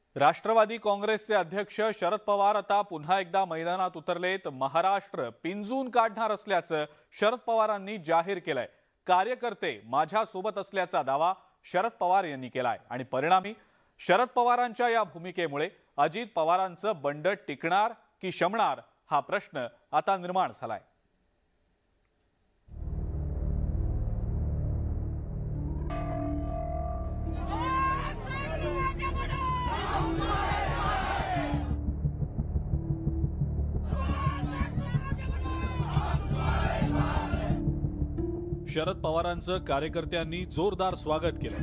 राष्ट्रवादी काँग्रेसचे अध्यक्ष शरद पवार आता पुन्हा एकदा मैदानात उतरलेत। महाराष्ट्र पिंजून काढणार असल्याचं शरद पवारांनी जाहीर केलंय। कार्यकर्ते माझ्या सोबत असल्याचा दावा शरद पवार यांनी केलाय आणि परिणामी शरद पवारांच्या या भूमिकेमुळे अजित पवारांचं बंड टिकणार की शमणार हा प्रश्न आता निर्माण झालाय। शरद पवारांचं कार्यकर्त्यांनी जोरदार स्वागत केलं।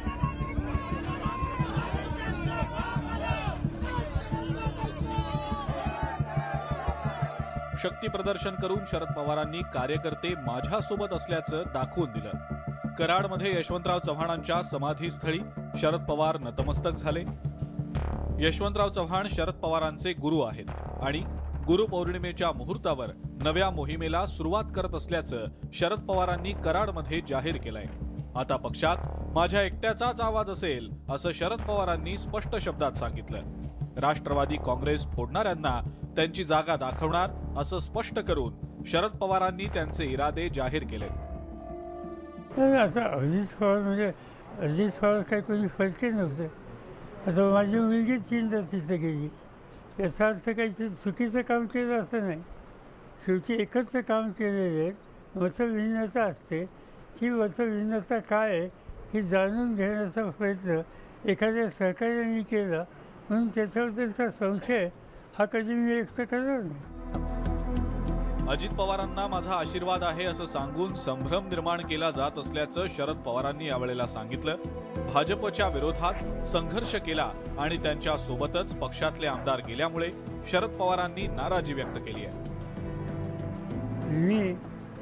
शक्ती प्रदर्शन करून शरद पवारांनी कार्यकर्ते माझ्यासोबत असल्याचं दाखवून दिलं। कराडमध्ये यशवंतराव चव्हाणांच्या समाधीस्थळी शरद पवार नतमस्तक झाले। यशवंतराव चव्हाण शरद पवारांचे गुरु आहेत आणि गुरुपौर्णिमेच्या मुहूर्तावर नव्या मोहिमेला सुरुवात करत असल्याचं शरद पवारांनी कराडमध्ये जाहीर केलंय। आता पक्षात माझ्या एकट्याचाच आवाज असेल असं शरद पवारांनी स्पष्ट शब्दात सांगितलं। राष्ट्रवादी काँग्रेस फोडणाऱ्यांना त्यांची जागा दाखवणार असं स्पष्ट करून शरद पवारांनी त्यांचे इरादे जाहीर केले। अजित पवार काही कोणी फलके नव्हते। आता माझी मुलगी 3 तिथे गेली, याचा अर्थ काही चुकीचं काम केलं असं नाही। शेवटी एकच काम केलेले आहेत। मतभिन्नता असते, ही मतभिन्नता काय आहे ही जाणून घेण्याचा प्रयत्न एखाद्या सहकार्याने केला म्हणून त्याच्याबद्दलचा संशय हा कधी मी व्यक्त करणार नाही। अजित पवारांना माझा आशीर्वाद आहे असं सांगून संभ्रम निर्माण केला जात असल्याचं शरद पवारांनी यावेळेला सांगितलं। भाजपच्या विरोधात संघर्ष केला आणि त्यांच्या सोबतच पक्षातले आमदार गेल्यामुळे शरद पवारांनी नाराजी व्यक्त केली आहे। मी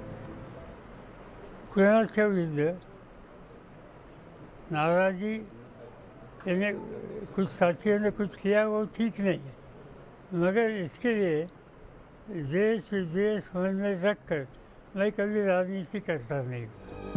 कुणाच्या विरुद्ध नाराजी यानी कुछ साथियों ने कुछ किया वो ठीक नहीं है, मगर इसके लिए देश विदेश मन में रखकर मैं कभी राजनीति करता नहीं।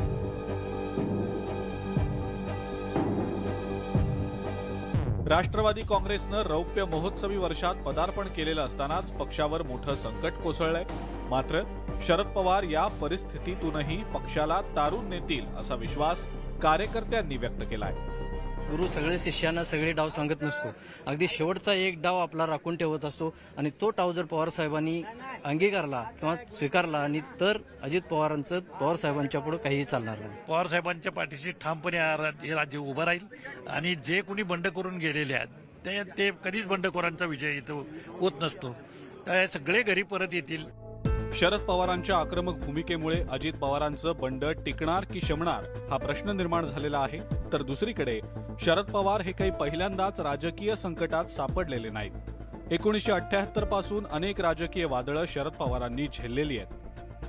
राष्ट्रवादी काँग्रेसनं रौप्य महोत्सवी वर्षात पदार्पण केलेलं असतानाच पक्षावर मोठं संकट कोसळलंय। मात्र शरद पवार या परिस्थितीतूनही पक्षाला तारून नेतील असा विश्वास कार्यकर्त्यांनी व्यक्त केलाय। गुरु सगळे शिष्यांना सगळे डाव सांगत नसतो, अगदी शेवटचा एक डाव आपला राखून ठेवत असतो आणि तो डाव जर पवार साहेबांनी अंगीकारला किंवा स्वीकारला आणि तर अजित पवारांचं पवार साहेबांच्या पुढे काहीही चालणार नाही। पवार साहेबांच्या पाठीशी ठामपणे हे राज्य उभं राहील आणि जे कोणी बंड करून गेलेले आहेत ते कधीच बंडखोरांचा विजय इथं होत नसतो, त्या सगळे घरी परत येतील। शरद पवारांच्या आक्रमक भूमिकेमुळे अजित पवारांचं बंड टिकणार की शमणार हा प्रश्न निर्माण झालेला आहे। तर दुसरीकडे शरद पवार हे काही पहिल्यांदाच राजकीय संकटात सापडलेले नाहीत। 1978 पासून अनेक राजकीय वादळं शरद पवारांनी झेललेली आहेत।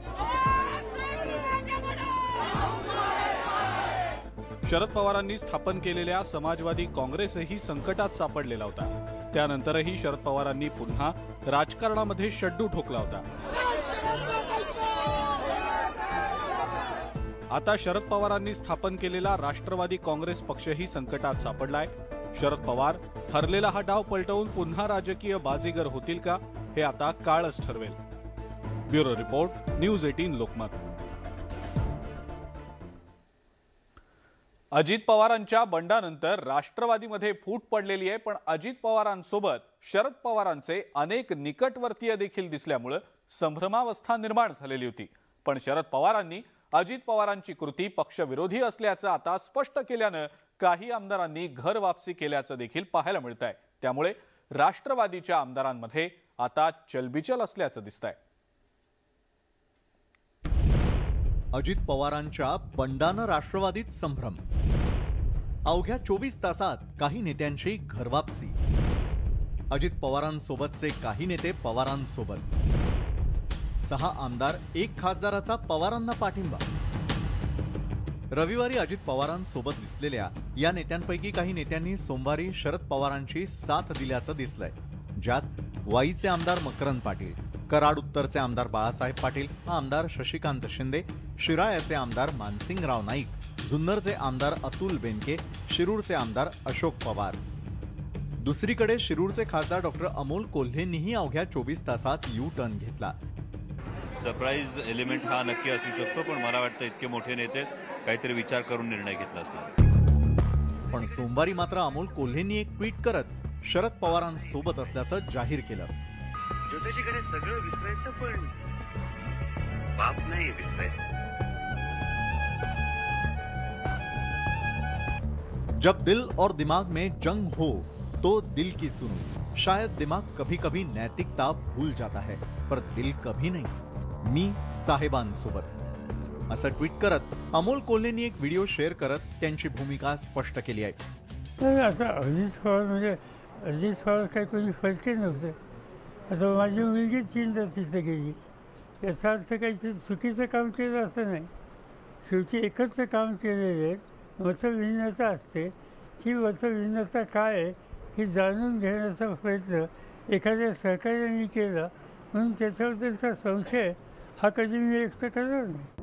शरद पवारांनी स्थापन केलेल्या समाजवादी काँग्रेसही संकटात सापडलेला होता। त्यानंतरही शरद पवारांनी पुन्हा राजकारणामध्ये शड्डू ठोकला होता। आता शरद पवारांनी स्थापन केलेला राष्ट्रवादी काँग्रेस पक्षही संकटात सापडलाय। शरद पवार हरलेला हा डाव पलटवून पुन्हा राजकीय बाजीगर होतील का हे आता काळच ठरवेल। Bureau report, news 18 Lokmat. Ajit पवारांच्या बंडानंतर राष्ट्रवादीमध्ये फूट पडलेली आहे, पण अजित पवारांसोबत शरद पवारांचे अनेक निकटवर्तीय देखील दिसल्यामुळे संभ्रमावस्था निर्माण झालेली होती। पण शरद पवारांनी अजित पवारांची कृती पक्षविरोधी असल्याचं आता स्पष्ट केल्यानं काही आमदारांनी घर वापसी केल्याचं देखील पाहायला मिळतंय। त्यामुळे राष्ट्रवादीच्या आमदारांमध्ये आता चलबिचल असल्याचं दिसतंय। अजित पवारांच्या बंडानं राष्ट्रवादीत संभ्रम। अवघ्या 24 तासात काही नेत्यांची घरवापसी। अजित पवारांसोबतचे काही नेते पवारांसोबत। 6 आमदार 1 खासदाराचा पवारांना पाठिंबा। रविवारी अजित पवारांसोबत दिसलेल्या या नेत्यांपैकी काही नेत्यांनी सोमवारी शरद पवारांची साथ दिल्याचं दिसलंय, ज्यात वाईचे आमदार मकरंद पाटील, कराड उत्तरचे आमदार बाळासाहेब पाटील, आमदार शशिकांत शिंदे, शिराळ्याचे आमदार मानसिंगराव नाईक, जुन्नरचे आमदार अतुल बेनके, शिरूरचे आमदार अशोक पवार। दुसरीकडे शिरूरचे खासदार डॉक्टर अमोल कोल्हेंनीही अवघ्या 24 तासात यू टर्न घेतला. सरप्राईज एलिमेंट हा नक्की असू शकतो, पण मला वाटतं इतके मोठे नेते काहीतरी विचार करून निर्णय घेतला असणार. पण सोमवारी मात्र अमोल कोल्हेंनी एक ट्विट करत शरद पवारांसोबत असल्याचं जाहीर केलं. ज्योतिषीकडे सगळं विसरायचं, पण बाप नाही विसरायचं. जब दिल और दिमाग में जंग हो तो दिल की सुनो. शायद दिमाग कभी कभी नैतिकता भूल जाता है, पर दिल कभी नहीं. मी साहेबांसोबत असं ट्विट करत अमोल कोल्हेंनी एक व्हिडिओ शेअर करत त्यांची भूमिका स्पष्ट केली आहे. तर आता अजित पवार म्हणजे अजित पवार काही कोणी फरके नव्हते. आता माझी मुलगी 3 दिवस तिथे गेली, याचा अर्थ काही ते चुकीचं काम केलं असं नाही. शेवटी एकच काम केलेले आहे. मतभिन्नता असते, ही मतभिन्नता काय आहे हे जाणून घेण्याचा प्रयत्न एखाद्या सरकारने केला, म्हणून त्याच्याबद्दलचा संशय हा कधी मी व्यक्त करणार नाही.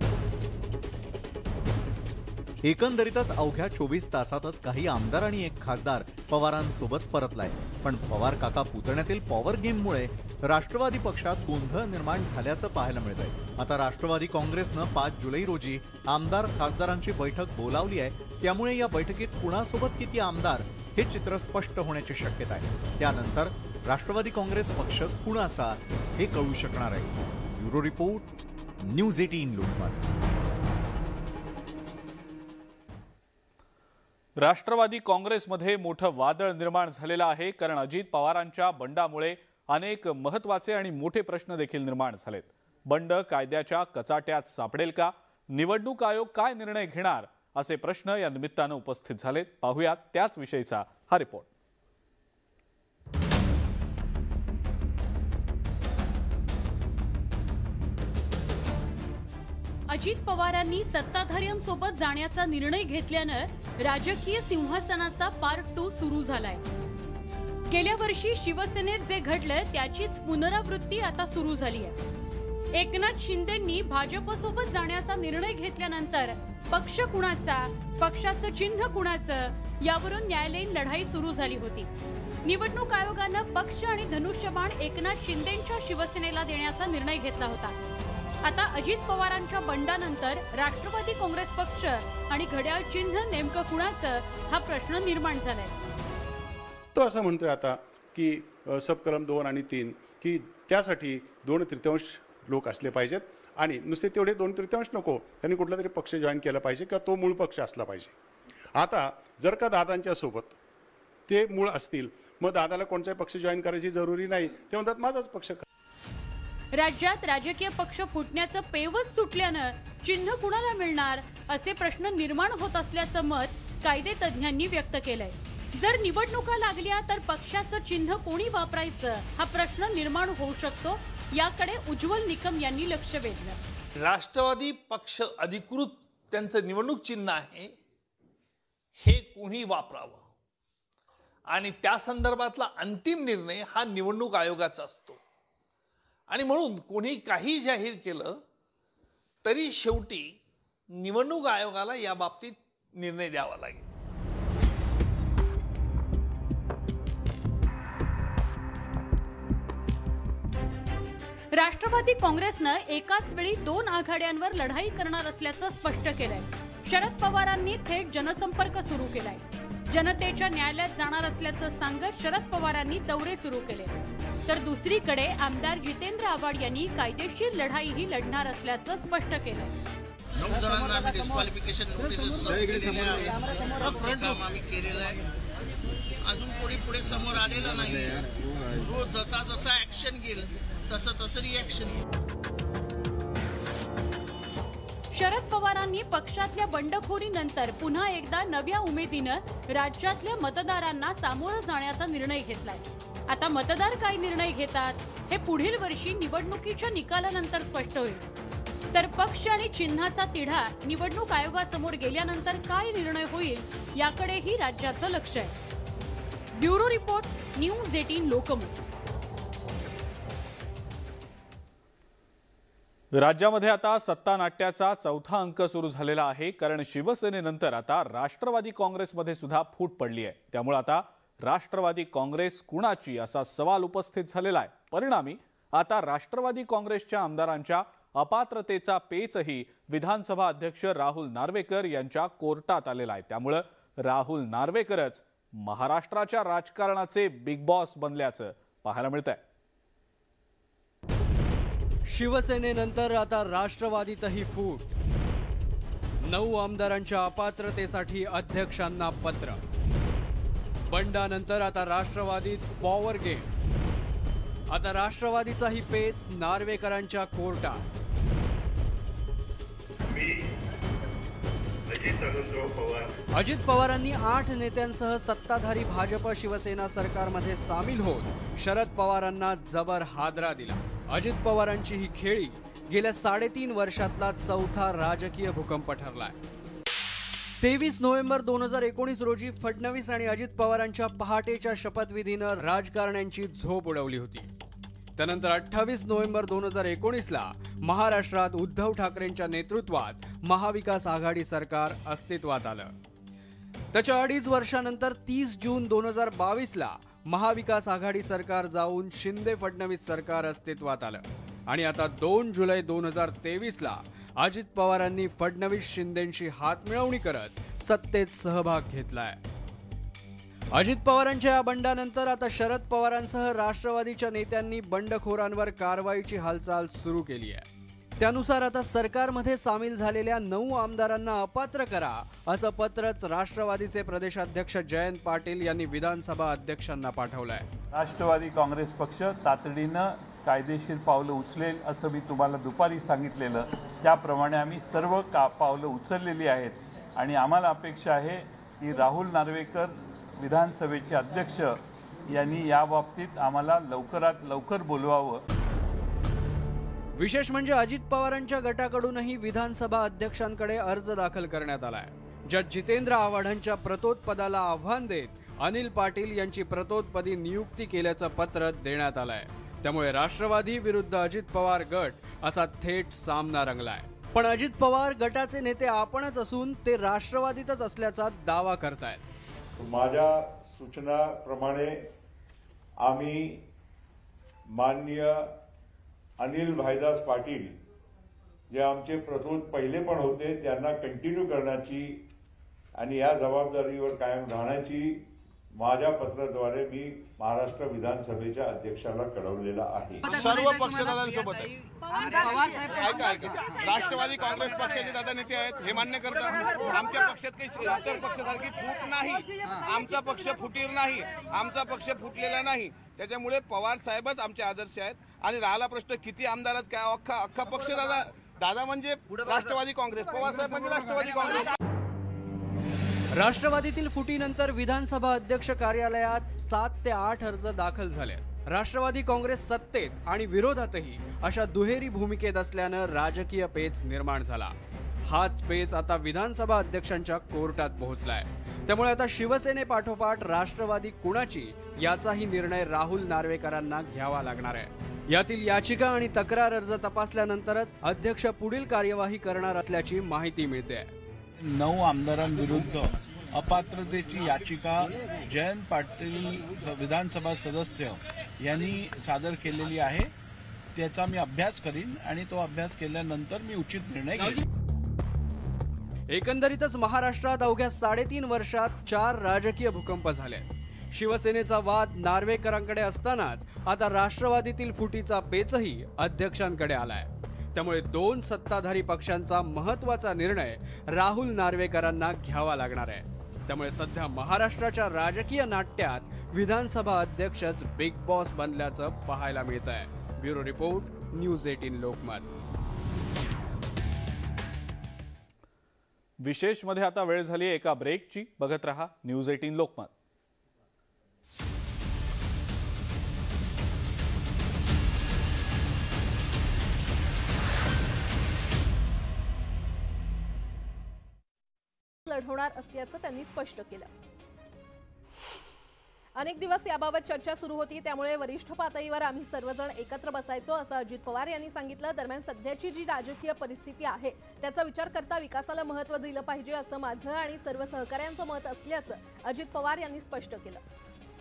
एकंदरीतच अवघ्या 24 तासातच काही आमदार आणि एक खासदार पवारांसोबत परतलाय. पण पवार काका पुतण्यातील पॉवर गेममुळे राष्ट्रवादी पक्षात गोंधळ निर्माण झाल्याचं पाहायला मिळतंय. आता राष्ट्रवादी काँग्रेसनं 5 जुलै रोजी आमदार खासदारांची बैठक बोलावली आहे. त्यामुळे या बैठकीत कुणासोबत किती आमदार हे चित्र स्पष्ट होण्याची शक्यता आहे. त्यानंतर राष्ट्रवादी काँग्रेस पक्ष कुणाचा हे कळू शकणार आहे. Bureau report, news 18 Lokmat. Rashtravadi काँग्रेसमध्ये मोठं वादळ निर्माण झालेलं आहे, कारण अजित पवारांच्या बंडामुळे अनेक महत्त्वाचे आणि मोठे प्रश्न देखील निर्माण झालेत. बंड कायद्याच्या कचाट्यात सापडेल का? निवडणूक आयोग काय निर्णय घेणार? असे प्रश्न या निमित्तानं उपस्थित झालेत. पाहूयात त्याच विषयीचा हा रिपोर्ट. अजित पवारांनी सत्ताधाऱ्यांसोबत जाण्याचा निर्णय घेतल्यानं राजकीय सिंहासनाचा पार्ट 2 सुरू झालाय. गेल्या वर्षी शिवसेनेत जे घडलं त्याचीच पुनरावृत्ती आता सुरू झाली आहे. एकनाथ शिंदेंनी भाजपसोबत जाण्याचा निर्णय घेतल्यानंतर पक्ष कुणाचा, पक्षाचं चिन्ह कुणाचं यावरून न्यायालयीन लढाई सुरू झाली होती. निवडणूक आयोगानं पक्ष आणि धनुष्यबाण एकनाथ शिंदेंच्या शिवसेनेला देण्याचा निर्णय घेतला होता. आता अजित पवारांच्या बंडानंतर राष्ट्रवादी काँग्रेस पक्ष आणि घड्याळ चिन्ह नेमकं कुणाचं हा प्रश्न निर्माण झालाय. तो असं म्हणतोय आता की सबकलम 2 आणि 3 की त्यासाठी 2/3 लोक असले पाहिजेत आणि नुसते तेवढे 2/3 नको, त्यांनी कुठला तरी पक्ष जॉईन केला पाहिजे किंवा तो मूळ पक्ष असला पाहिजे. आता जर का दादांच्या सोबत ते मूळ असतील, मग दादाला कोणताही पक्ष जॉईन करायची जरुरी नाही. ते म्हणतात माझाच पक्ष. राज्यात राजकीय पक्ष फुटण्याचं पेवच सुटल्यानं चिन्ह कुणाला मिळणार असे प्रश्न निर्माण होत असल्याचं मत कायदे तज्ज्ञांनी व्यक्त केलंय. जर निवडणुका लागल्या तर पक्षाचं चिन्ह कोणी वापरायचं हा प्रश्न निर्माण होऊ शकतो. याकडे उज्ज्वल निकम यांनी लक्ष वेधलं. राष्ट्रवादी पक्ष अधिकृत त्यांचं निवडणूक चिन्ह आहे, हे कोणी वापरावं आणि त्या संदर्भातला अंतिम निर्णय हा निवडणूक आयोगाचा असतो. आणि म्हणून कोणी काही जाहीर केलं तरी शेवटी निवडणूक आयोगाला या बाबतीत निर्णय द्यावा लागेल. राष्ट्रवादी काँग्रेसनं एकाच वेळी 2 आघाड्यांवर लढाई करणार असल्याचं स्पष्ट केलंय. शरद पवारांनी थेट जनसंपर्क सुरू केलाय. जनतेच्या न्यायालयात जाणार असल्याचं सांगत शरद पवारांनी दौरे सुरू केले. तर दुसरीकडे आमदार जितेंद्र आव्हाड यांनी कायदेशीर लढाईही लढणार असल्याचं स्पष्ट केलं. 9 जणांना आम्ही डिस्क्वालिफिकेशन नोटीस दिलेल्या आहेत. आमचं काम आम्ही केलेलं आहे. अजून कोणी पुढे समोर आलेलं नाही. जो जसा जसा ऍक्शन घेईल तसं तसं रिॲक्शन येईल. शरद पवारांनी पक्षातल्या बंडखोरीनंतर पुन्हा एकदा नव्या उमेदीनं राज्यातल्या मतदारांना सामोरं जाण्याचा निर्णय घेतलाय. आता मतदार काय निर्णय घेतात हे पुढील वर्षी निवडणुकीच्या निकालानंतर स्पष्ट होईल. तर पक्ष आणि चिन्हाचा तिढा निवडणूक आयोगासमोर गेल्यानंतर काय निर्णय होईल याकडेही राज्याचं लक्ष आहे. Bureau report, news 18 Lokmat. राज्यामध्ये आता सत्ता नाट्याचा 4था अंक सुरू झालेला आहे, कारण शिवसेनेनंतर आता राष्ट्रवादी काँग्रेसमध्ये सुद्धा फूट पडली आहे. त्यामुळे आता राष्ट्रवादी काँग्रेस कुणाची असा सवाल उपस्थित झालेला आहे। परिणामी आता राष्ट्रवादी काँग्रेसच्या आमदारांच्या अपात्रतेचा पेचही विधानसभा अध्यक्ष राहुल नार्वेकर यांच्या कोर्टात आलेला आहे। त्यामुळे राहुल नार्वेकरच महाराष्ट्राच्या राजकारणाचे बिग बॉस बनल्याचं पाहायला मिळतंय। शिवसेनेनंतर आता राष्ट्रवादीतही फूट। 9 आमदारांच्या अपात्रतेसाठी अध्यक्षांना पत्र। बंडानंतर आता राष्ट्रवादीत पॉवर गेम। आता राष्ट्रवादीचाही पेच नार्वेकरांच्या कोर्टात। अजित पवारांनी 8 नेत्यांसह सत्ताधारी भाजप शिवसेना सरकारमध्ये सामील होत शरद पवारांना जबर हादरा दिला। अजित पवारांची ही खेळी गेल्या 3.5 वर्षातला चौथा राजकीय भूकंप ठरलाय। 23 नोव्हेंबर 2019 रोजी फडणवीस आणि अजित पवारांच्या पहाटेच्या शपथविधीनं राजकारण्यांची झोप उडवली होती। त्यानंतर 28 नोव्हेंबर 2019 ला महाराष्ट्रात उद्धव ठाकरेंच्या नेतृत्वात महाविकास आघाडी सरकार अस्तित्वात आलं। त्याच्या 2.5 वर्षानंतर 30 जून 2022 ला महाविकास आघाडी सरकार जाऊन शिंदे फडणवीस सरकार अस्तित्वात आलं आणि आता 2 जुलै 2023 ला अजित पवारांनी फडणवीस शिंदेंशी हातमिळवणी करत सत्तेत सहभाग घेतलाय। अजित पवारांच्या या बंडानंतर आता शरद पवारांसह राष्ट्रवादीच्या नेत्यांनी बंडखोरांवर कारवाईची हालचाल सुरू केली आहे। त्यानुसार आता सरकारमध्ये सामील झालेल्या 9 आमदारांना अपात्र करा असं पत्रच राष्ट्रवादीचे प्रदेशाध्यक्ष जयंत पाटील यांनी विधानसभा अध्यक्षांना पाठवलंय। राष्ट्रवादी काँग्रेस पक्ष तातडीनं कायदेशीर पावलं उचलेल असं मी तुम्हाला दुपारी सांगितलेलं, त्याप्रमाणे आम्ही सर्व पावलं उचललेली आहेत आणि आम्हाला अपेक्षा आहे की राहुल नार्वेकर विधानसभेचे अध्यक्ष यांनी याबाबतीत आम्हाला लवकरात लवकर बोलवावं। विशेष म्हणजे अजित पवारांच्या गटाकडूनही विधानसभा अध्यक्षांकडे अर्ज दाखल करण्यात आलाय, ज्यात जितेंद्र आव्हाडांच्या प्रतोदपदाला आव्हान देत अनिल पाटील यांची प्रतोदपदी नियुक्ती केल्याचं पत्र देण्यात आलंय। त्यामुळे राष्ट्रवादी विरुद्ध अजित पवार गट असा थेट सामना रंगलाय। पण अजित पवार गटाचे नेते आपणच असून ते राष्ट्रवादीतच असल्याचा दावा करतायत। माझ्या सूचनाप्रमाणे आम्ही माननीय अनिल भाईदास पाटील जे आमचे प्रतोद पहिले पण होते त्यांना कंटिन्यू करण्याची आणि या जबाबदारीवर कायम राहण्याची माझ्या पत्राद्वारे मी महाराष्ट्र विधानसभेच्या अध्यक्षाला कळवलेला आहे। सर्व पक्षदारांसोबत आहे। राष्ट्रवादी काँग्रेस पक्षाचे दादा नेते आहेत हे मान्य करतात। आमच्या पक्षात काही इतर पक्षासारखी फूट नाही, आमचा पक्ष फुटीर नाही, आमचा पक्ष फुटलेला नाही। त्याच्यामुळे पवार साहेबच आमचे आदर्श आहेत। आणि राहिला प्रश्न किती आमदारात काय अख्खा पक्ष दादा म्हणजे राष्ट्रवादी काँग्रेस, पवार साहेब म्हणजे राष्ट्रवादी काँग्रेस। राष्ट्रवादीतील फुटीनंतर विधानसभा अध्यक्ष कार्यालयात 7 ते 8 अर्ज दाखल झाले। राष्ट्रवादी काँग्रेस सत्तेत आणि विरोधातही अशा दुहेरी भूमिकेत असल्यानं राजकीय पेच निर्माण झाला। हाच पेच आता विधानसभा अध्यक्षांच्या कोर्टात पोहोचलाय। त्यामुळे आता शिवसेनेपाठोपाठ राष्ट्रवादी कुणाची याचाही निर्णय राहुल नार्वेकरांना घ्यावा लागणार आहे। यातील याचिका आणि तक्रार अर्ज तपासल्यानंतरच अध्यक्ष पुढील कार्यवाही करणार असल्याची माहिती मिळते। 9 आमदारांविरुद्ध अपात्रतेची याचिका जयंत पाटील विधानसभा सदस्य यांनी सादर केलेली आहे। त्याचा मी अभ्यास करीन आणि तो अभ्यास केल्यानंतर मी उचित निर्णय घेईन। एकंदरीतच महाराष्ट्रात अवघ्या 3.5 वर्षात 4 राजकीय भूकंप झाले। शिवसेनेचा वाद नार्वेकरांकडे असतानाच आता राष्ट्रवादीतील फुटीचा पेचही अध्यक्षांकडे आलाय। त्यामुळे 2 सत्ताधारी पक्षांचा महत्त्वाचा निर्णय राहुल नार्वेकरांना घ्यावा लागणार आहे। त्यामुळे सध्या महाराष्ट्राच्या राजकीय नाट्यात विधानसभा अध्यक्षच बिग बॉस बनल्याचं पाहायला मिळतंय। Bureau report, news 18 Lokmat. विशेष मध्ये आता वेळ झाली एका ब्रेकची। बघत रहा न्यूज 18 लोकमत। लढवणार असल्याचं त्यांनी स्पष्ट केलं। अनेक दिवस याबाबत चर्चा सुरू होती, त्यामुळे वरिष्ठ पातळीवर आम्ही सर्वजण एकत्र बसायचो असं अजित पवार यांनी सांगितलं। दरम्यान सध्याची जी राजकीय परिस्थिती आहे त्याचा विचार करता विकासाला महत्त्व दिलं पाहिजे असं माझं आणि सर्व सहकाऱ्यांचं मत असल्याचं अजित पवार यांनी स्पष्ट केलं।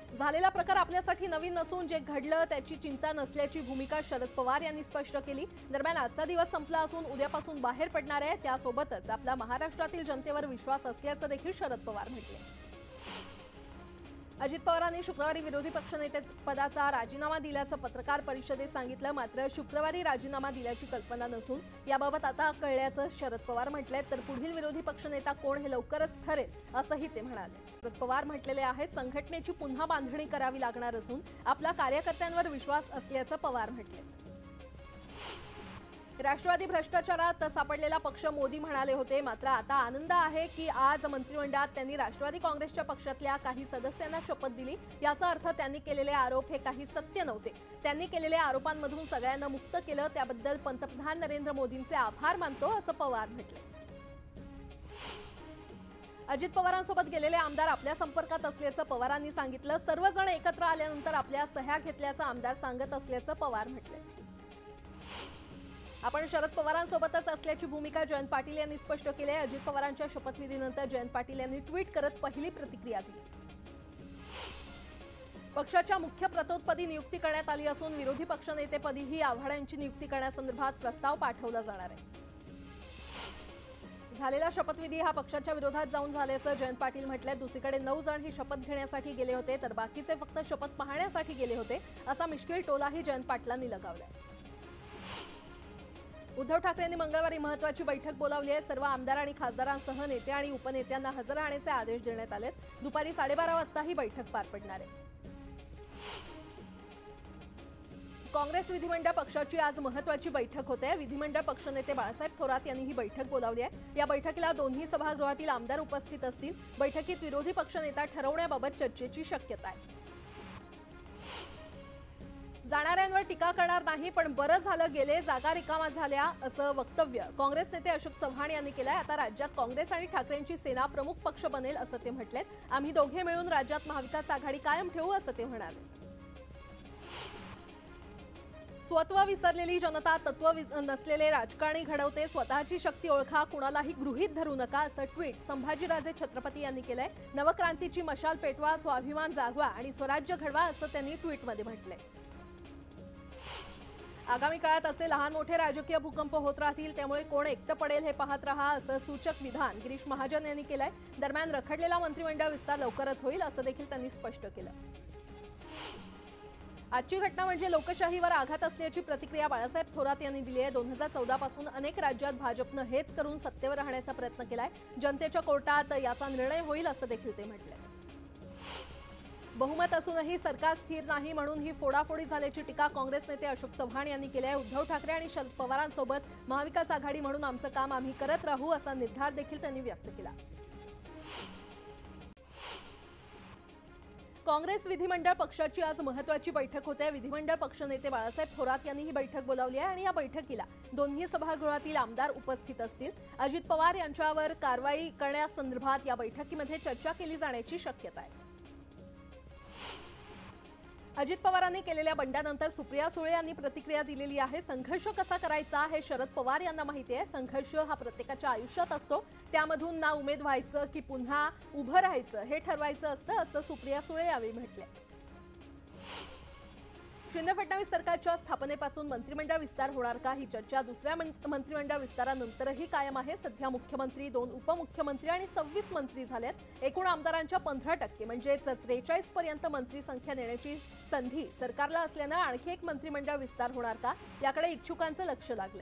झालेला प्रकार आपल्यासाठी नवीन नसून जे घडलं त्याची चिंता नसल्याची भूमिका शरद पवार यांनी स्पष्ट केली। दरम्यान आजचा दिवस संपला असून उद्यापासून बाहेर पडणार आहे, त्यासोबतच आपला महाराष्ट्रातील जनतेवर विश्वास असल्याचं देखील शरद पवार म्हटले। अजित पवारांनी शुक्रवारी विरोधी पक्षनेते पदाचा राजीनामा दिल्याचं पत्रकार परिषदेत सांगितलं। मात्र शुक्रवारी राजीनामा दिल्याची कल्पना नसून याबाबत आता कळल्याचं शरद पवार म्हटलंय। तर पुढील विरोधी पक्षनेता कोण हे लवकरच ठरेल असंही ते म्हणाले। शरद पवार म्हटलेले आहे, संघटनेची पुन्हा बांधणी करावी लागणार असून आपल्या कार्यकर्त्यांवर विश्वास असल्याचं पवार म्हटले। राष्ट्रवादी भ्रष्टाचारात सापडलेला पक्ष मोदी म्हणाले होते। मात्र आता आनंद आहे की आज मंत्रिमंडळात त्यांनी राष्ट्रवादी काँग्रेसच्या पक्षातल्या काही सदस्यांना शपथ दिली। याचा अर्थ त्यांनी केलेले आरोप हे काही सत्य नव्हते। त्यांनी केलेल्या आरोपांमधून सगळ्यांना मुक्त केलं, त्याबद्दल पंतप्रधान नरेंद्र मोदींचे आभार मानतो असं पवार म्हटले। अजित पवारांसोबत गेलेले आमदार आपल्या संपर्कात असल्याचं पवारांनी सांगितलं। सर्वजण एकत्र आल्यानंतर आपल्या सह्या घेतल्याचं आमदार सांगत असल्याचं पवार म्हटले। आपण शरद पवारांसोबतच असल्याची भूमिका जयंत पाटील यांनी स्पष्ट केली आहे। अजित पवारांच्या शपथविधीनंतर जयंत पाटील यांनी ट्विट करत पहिली प्रतिक्रिया दिली। पक्षाच्या मुख्य प्रतोदपदी नियुक्ती करण्यात आली असून विरोधी पक्षनेतेपदीही आव्हाड यांची नियुक्ती करण्यासंदर्भात प्रस्ताव पाठवला जाणार आहे। झालेला शपथविधी हा पक्षाच्या विरोधात जाऊन झाल्याचं जयंत पाटील म्हटलंय। दुसरीकडे 9 जण ही शपथ घेण्यासाठी गेले होते तर बाकीचे फक्त शपथ पाहण्यासाठी गेले होते असा मिश्किल टोलाही जयंत पाटलांनी लगावलाय। उद्धव ठाकरेंनी मंगळवारी महत्त्वाची बैठक बोलावली आहे। सर्व आमदार आणि खासदारांसह नेते आणि उपनेत्यांना हजर राहण्याचे आदेश देण्यात आलेत। दुपारी 12:30 वाजता ही बैठक पार पडणार आहे। काँग्रेस विधिमंडळ पक्षाची आज महत्त्वाची बैठक होते। विधिमंडळ पक्षनेते बाळासाहेब थोरात यांनी ही बैठक बोलावली आहे। या बैठकीला दोन्ही सभागृहातील आमदार उपस्थित असतील। बैठकीत विरोधी पक्षनेता ठरवण्याबाबत चर्चेची शक्यता आहे। जाणाऱ्यांवर टीका करणार नाही, पण बरं झालं गेले, जागा रिकामा झाल्या असं वक्तव्य काँग्रेस नेते अशोक चव्हाण यांनी केलंय। आता राज्यात काँग्रेस आणि ठाकरेंची सेना प्रमुख पक्ष बनेल असं ते म्हटलेत। आम्ही दोघे मिळून राज्यात महाविकास आघाडी कायम ठेवू असं ते म्हणाले। स्वत्व विसरलेली जनता तत्व नसलेले राजकारणी घडवते, स्वतःची शक्ती ओळखा, कुणालाही गृहीत धरू नका असं ट्विट संभाजीराजे छत्रपती यांनी केलंय। नवक्रांतीची मशाल पेटवा, स्वाभिमान जागवा आणि स्वराज्य घडवा असं त्यांनी ट्विटमध्ये म्हटलंय। आगामी काळात असे लहान मोठे राजकीय भूकंप होत राहतील, त्यामुळे कोण एकटं पडेल हे पाहत रहा असं सूचक विधान गिरीश महाजन यांनी केलंय। दरम्यान रखडलेला मंत्रिमंडळ विस्तार लवकरच होईल असं देखील त्यांनी स्पष्ट केलं। आजची घटना म्हणजे लोकशाहीवर आघात असल्याची प्रतिक्रिया बाळासाहेब थोरात यांनी दिली आहे। 2014 पासून अनेक राज्यात भाजपनं हेच करून सत्तेवर राहण्याचा प्रयत्न केलाय। जनतेच्या कोर्टात याचा निर्णय होईल असं देखील ते म्हटलंय। बहुमत असूनही सरकार स्थिर नाही म्हणून ही फोडाफोडी झाल्याची टीका काँग्रेस नेते अशोक चव्हाण यांनी केली आहे। उद्धव ठाकरे आणि शरद पवारांसोबत महाविकास आघाडी म्हणून आमचं काम आम्ही करत राहू असा निर्धार देखील त्यांनी व्यक्त केला। काँग्रेस विधिमंडळ पक्षाची आज महत्त्वाची बैठक होते। विधिमंडळ पक्षनेते बाळासाहेब थोरात यांनी ही बैठक बोलावली आहे आणि या बैठकीला दोन्ही सभागृहातील आमदार उपस्थित असतील। अजित पवार यांच्यावर कारवाई करण्यासंदर्भात या बैठकीमध्ये चर्चा केली जाण्याची शक्यता आहे। अजित पवारांनी केलेल्या बंडानंतर सुप्रिया सुळे यांनी प्रतिक्रिया दिलेली आहे। संघर्ष कसा करायचा हे शरद पवार यांना माहिती आहे। संघर्ष हा प्रत्येकाच्या आयुष्यात असतो, त्यामधून ना उमेद व्हायचं की पुन्हा उभं राहायचं हे ठरवायचं असतं असं सुप्रिया सुळे यावेळी म्हटले। शिंदे फडणवीस सरकारच्या स्थापनेपासून मंत्रिमंडळ विस्तार होणार का ही चर्चा दुसऱ्या मंत्रिमंडळ विस्तारानंतरही कायम आहे। सध्या मुख्यमंत्री, 2 उपमुख्यमंत्री आणि 26 मंत्री झालेत। एकूण आमदारांच्या 15% म्हणजेच 43 पर्यंत मंत्री संख्या नेण्याची संधी सरकारला असल्यानं आणखी एक मंत्रिमंडळ विस्तार होणार का याकडे इच्छुकांचं लक्ष लागलंय।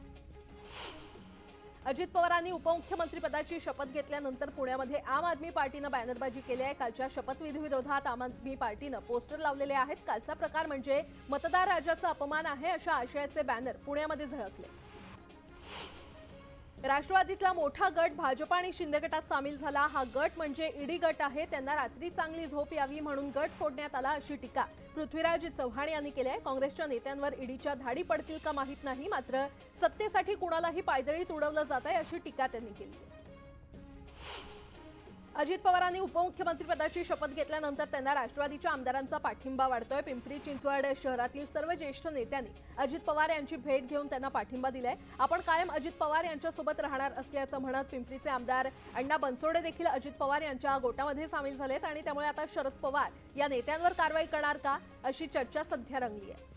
अजित पवारांनी उपमुख्यमंत्रीपदाची शपथ घेतल्यानंतर पुण्यामध्ये आम आदमी पार्टीनं बॅनरबाजी केली आहे। कालच्या शपथविधीविरोधात आम आदमी पार्टीनं पोस्टर लावलेले आहेत। कालचा प्रकार म्हणजे मतदार राजाचा अपमान आहे अशा आशयाचे बॅनर पुण्यामध्ये झळकले। राष्ट्रवादीतला मोठा गट भाजप आणि शिंदे गटात सामील झाला। हा गट म्हणजे ईडी गट आहे, त्यांना रात्री चांगली झोप यावी म्हणून गट फोडण्यात आला अशी टीका पृथ्वीराज चव्हाण यांनी केली आहे। काँग्रेसच्या नेत्यांवर ईडीच्या धाडी पडतील का माहीत नाही, मात्र सत्तेसाठी कुणालाही पायदळीत उडवलं जात आहे अशी टीका त्यांनी केली। अजित पवारांनी उपमुख्यमंत्रीपदाची शपथ घेतल्यानंतर त्यांना राष्ट्रवादीच्या आमदारांचा पाठिंबा वाढतोय। पिंपरी चिंचवड शहरातील सर्व ज्येष्ठ नेत्यांनी अजित पवार यांची भेट घेऊन त्यांना पाठिंबा दिलाय। आपण कायम अजित पवार यांच्यासोबत राहणार असल्याचं म्हणत पिंपरीचे आमदार अण्णा बनसोडे देखील अजित पवार यांच्या गोटामध्ये सामील झालेत आणि त्यामुळे आता शरद पवार या नेत्यांवर कारवाई करणार का अशी चर्चा सध्या रंगली आहे।